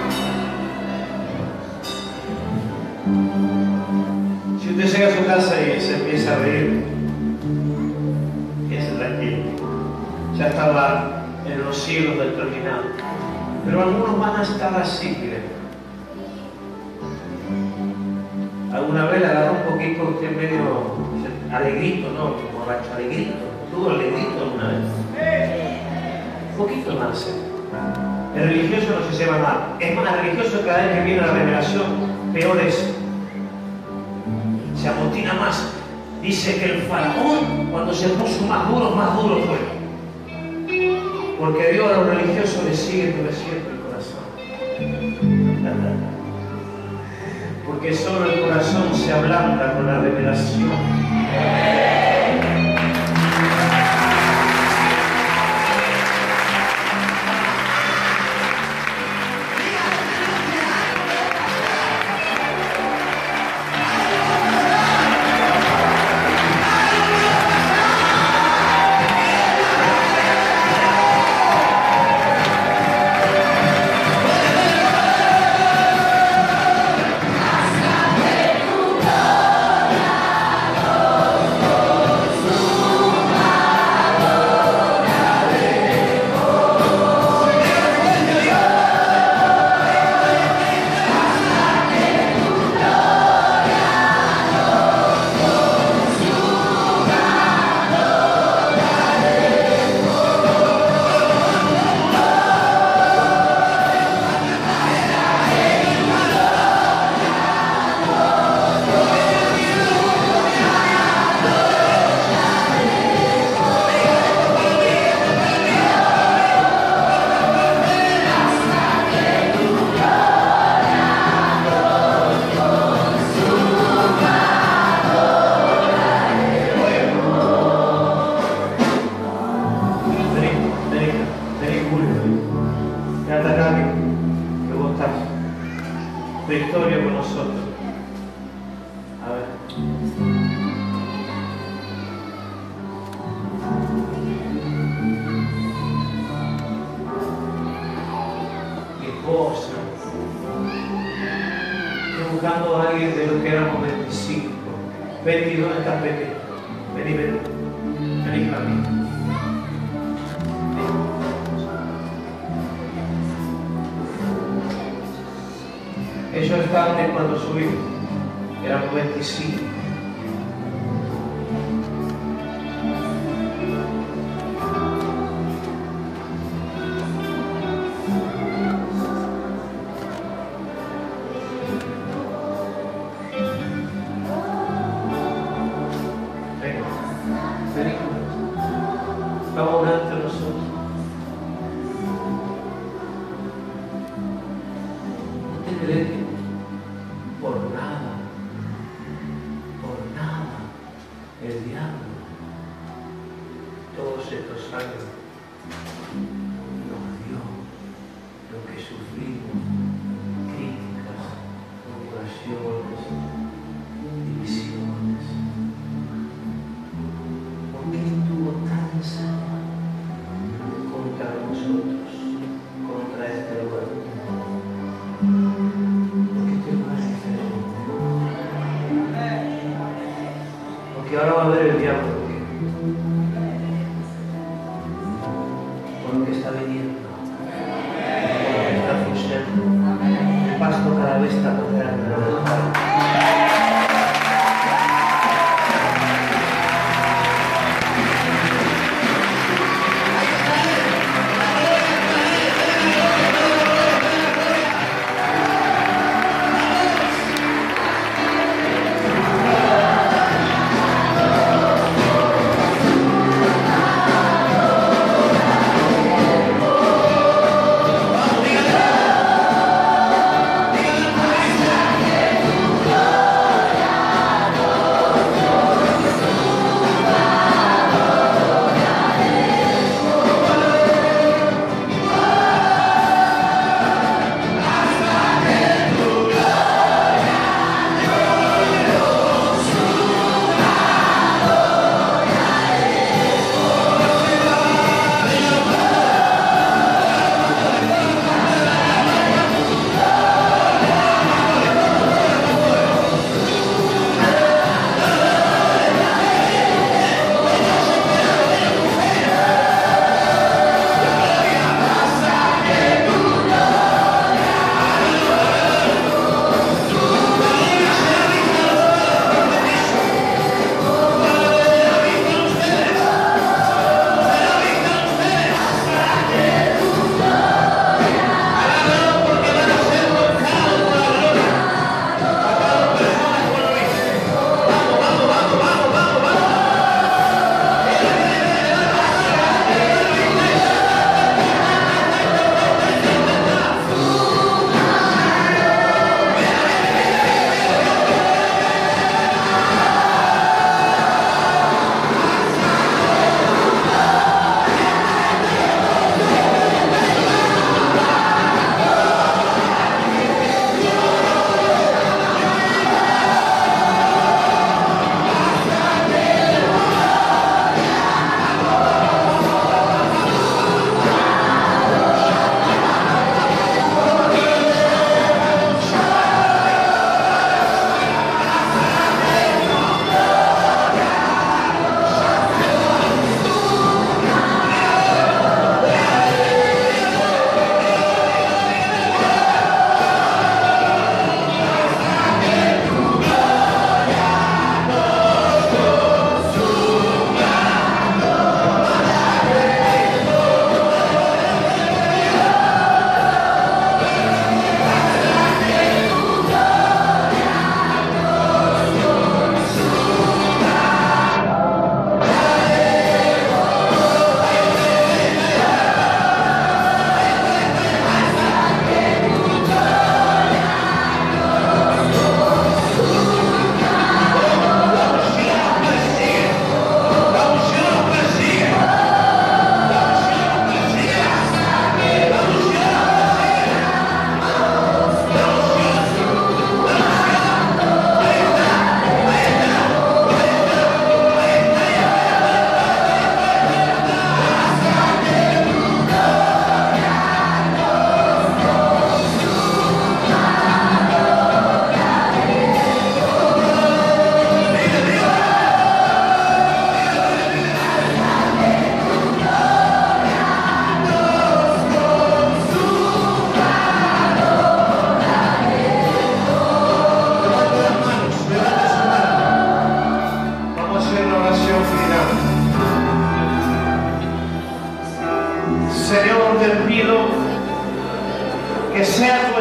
Si usted llega a su casa y se empieza a reír, piense tranquilo. Ya estaba en los cielos determinados. Pero algunos van a estar así, miren. Alguna vez le agarró un poquito usted medio alegrito, ¿no? Como borracho, alegrito. ¿Tuvo alegrito alguna vez? Un poquito más, ¿eh? El religioso no se lleva mal. Es más, el religioso cada vez que viene la revelación, peor es. Se amotina más. Dice que el faraón, cuando se puso más duro, más duro fue. Porque Dios a los religiosos les sigue endureciendo el corazón. Porque solo el corazón se ablanda con la revelación. victoria con nosotros. A ver. Qué cosa. Estoy buscando a alguien de los que éramos veinticinco. veintidós está pequeño. Vení, vení. Vení para mí. Ellos estaban de cuando subimos, éramos veinticinco. Venga, vení. Vamos a orar entre nosotros. ¿Usted cree que por nada, por nada, el diablo, todos estos años, nos dio lo que sufrimos, críticas, murmuraciones, divisiones? ¿Por qué estuvo tan ensañado contra nosotros, contra este lugar? Porque ahora va a ver el diablo por lo que está viniendo, por lo que está sucediendo. El pasto cada vez está más grande. Dígale.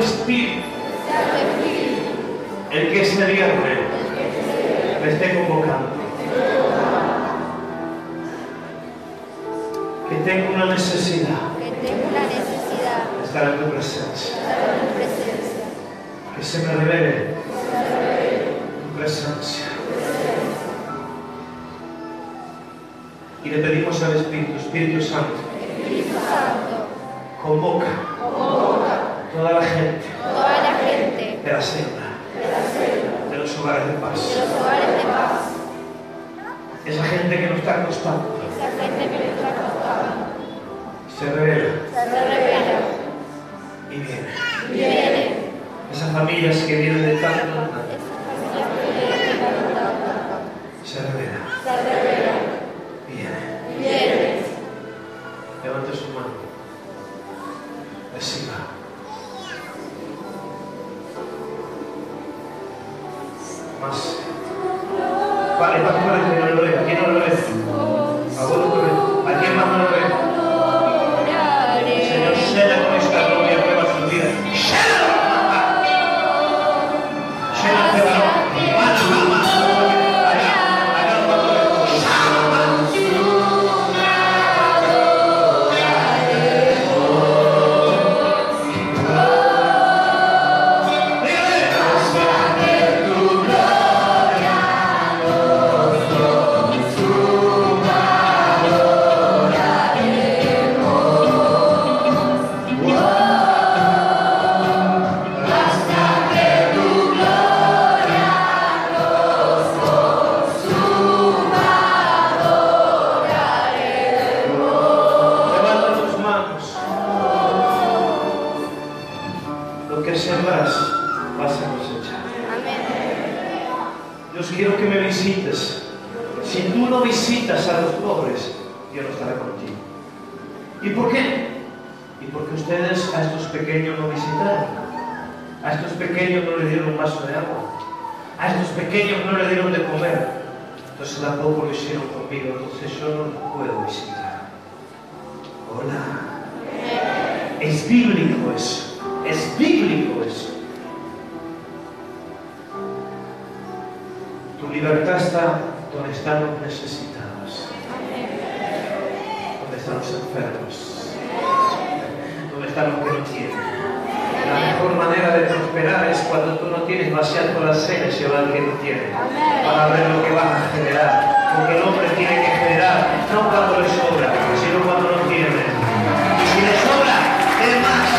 Espíritu, el que se vierte, me esté convocando. Que tengo una necesidad de estar en tu presencia. Que se me revele tu presencia. Y le pedimos al Espíritu, Espíritu Santo, convoca toda la gente de la celda, de los hogares de paz. Esa gente que nos está acostando. Se revela. Y viene. Esas familias que vienen de tanto en tanto. Se revela. Viene. Levante su mano. Reciba. Más. Vale, para que no lo vea. ¿Quién no lo ve? Abuelo, ¿a quién más no lo ve? Señor, sella con esta gloria nueva su vida. Sella este varón. Más, más, más. Allá, allá lo paso de todo. Quiero que me visites. Si tú no visitas a los pobres, yo no estaré contigo. ¿Y por qué? Y porque ustedes a estos pequeños no visitaron. A estos pequeños no le dieron un vaso de agua. A estos pequeños no le dieron de comer. Entonces tampoco lo hicieron conmigo. Entonces yo no los puedo visitar. Hola. Es bíblico eso. Es bíblico eso. Tu libertad está donde están los necesitados, donde están los enfermos, donde están los que no tienen. La mejor manera de prosperar es cuando tú no tienes, vaciar por las cenas y llevar al que no tiene, para ver lo que vas a generar. Porque el hombre tiene que generar, no cuando le sobra, sino cuando no tiene. Y si le sobra, es más.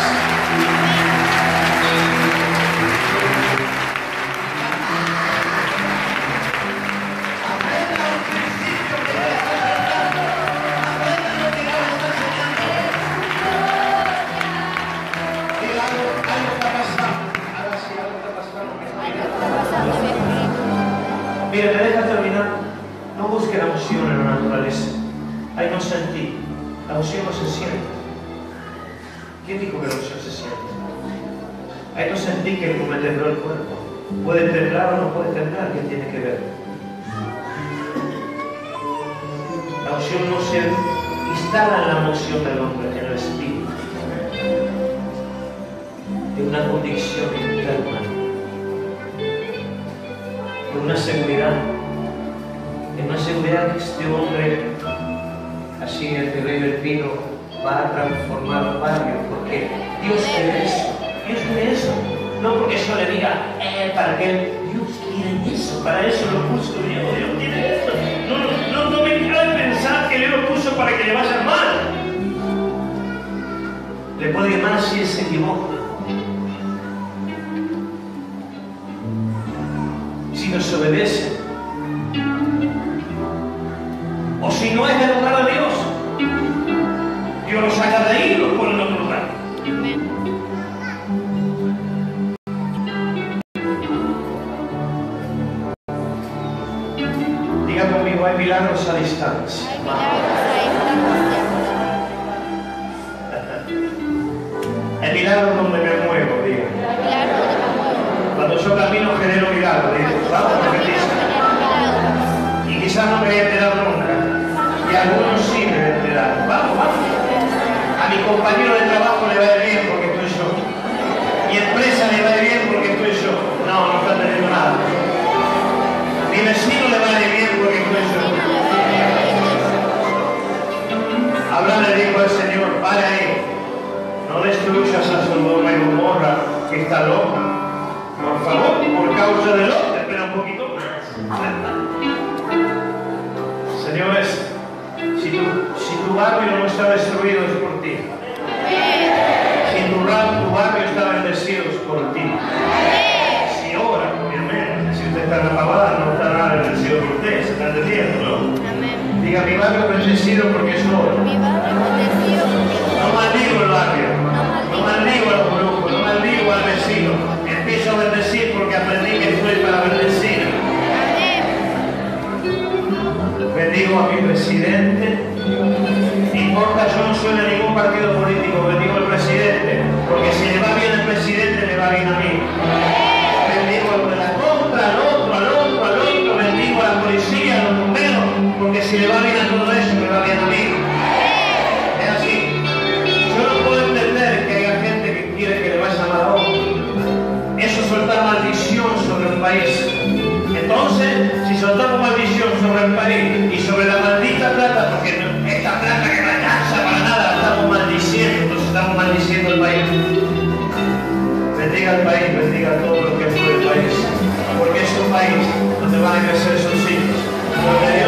Mire, me deja terminar. No busque la unción en la naturaleza. Ahí no sentí. La unción no se siente. ¿Quién dijo que la unción se siente? Ahí no sentí que me tembló el cuerpo. ¿Puede temblar o no puede temblar? ¿Qué tiene que ver? La unción no se instala en la emoción del hombre, en el espíritu. De una convicción interna. De una seguridad. De una seguridad que este hombre, así el de Rey del Pino, va a transformar un barrio, porque Dios quiere eso. Dios quiere eso. No porque yo le diga, eh, para que Dios quiere eso, para eso lo puso Dios, Dios quiere eso. No, no, no, no me cabe pensar que Dios lo puso para que le vaya mal. Le puede ir mal si él se equivoca. Si nos obedece. O si no es de lugar a Dios, Dios lo saca de ahí y lo pone en otro lugar. Diga conmigo, hay milagros a distancia. Hay milagros donde me muevo, diga. Cuando yo camino genero milagros, digo, vamos a repetirse. Y quizás no me voy a enterar nunca. Y algunos sí me voy a enterar. Vamos, vamos. A mi compañero de trabajo le va a ir bien porque estoy yo. Y el quítalo. Por favor, por causa del otro, espera un poquito más. Señores, si tu, si tu barrio no está destruido es por ti. Si tu, tu barrio está bendecido es por ti. Si ora, amén. Si usted está en la pavada, no estará bendecido por usted, se está entendiendo, ¿no? Diga, mi barrio es bendecido porque es oro. Mi barrio es bendecido porque es oro. No maldigo el barrio, no maldigo a los brujos, no maldigo al vecino. Empiezo a bendecir porque aprendí que estoy para bendecir. Bendigo a mi presidente. No importa, yo no soy de ningún partido político, bendigo al presidente, porque si le va bien al presidente, le va bien a mí. Bendigo al de la contra, al otro, al otro, al otro, bendigo a la policía, a los bomberos, porque si le va bien a todo eso, me va bien a mí. Es así. Yo no puedo entender que haya gente que quiere que le vaya mal a otro. Eso es soltar maldición sobre el país. Entonces, si soltamos maldición sobre el país y sobre la maldita plata, porque esta plata que no alcanza para nada, la estamos maldiciendo, entonces estamos maldiciendo el país. Bendiga el país, bendiga todo lo que fue el país, porque es un país donde van a crecer sus hijos, donde Dios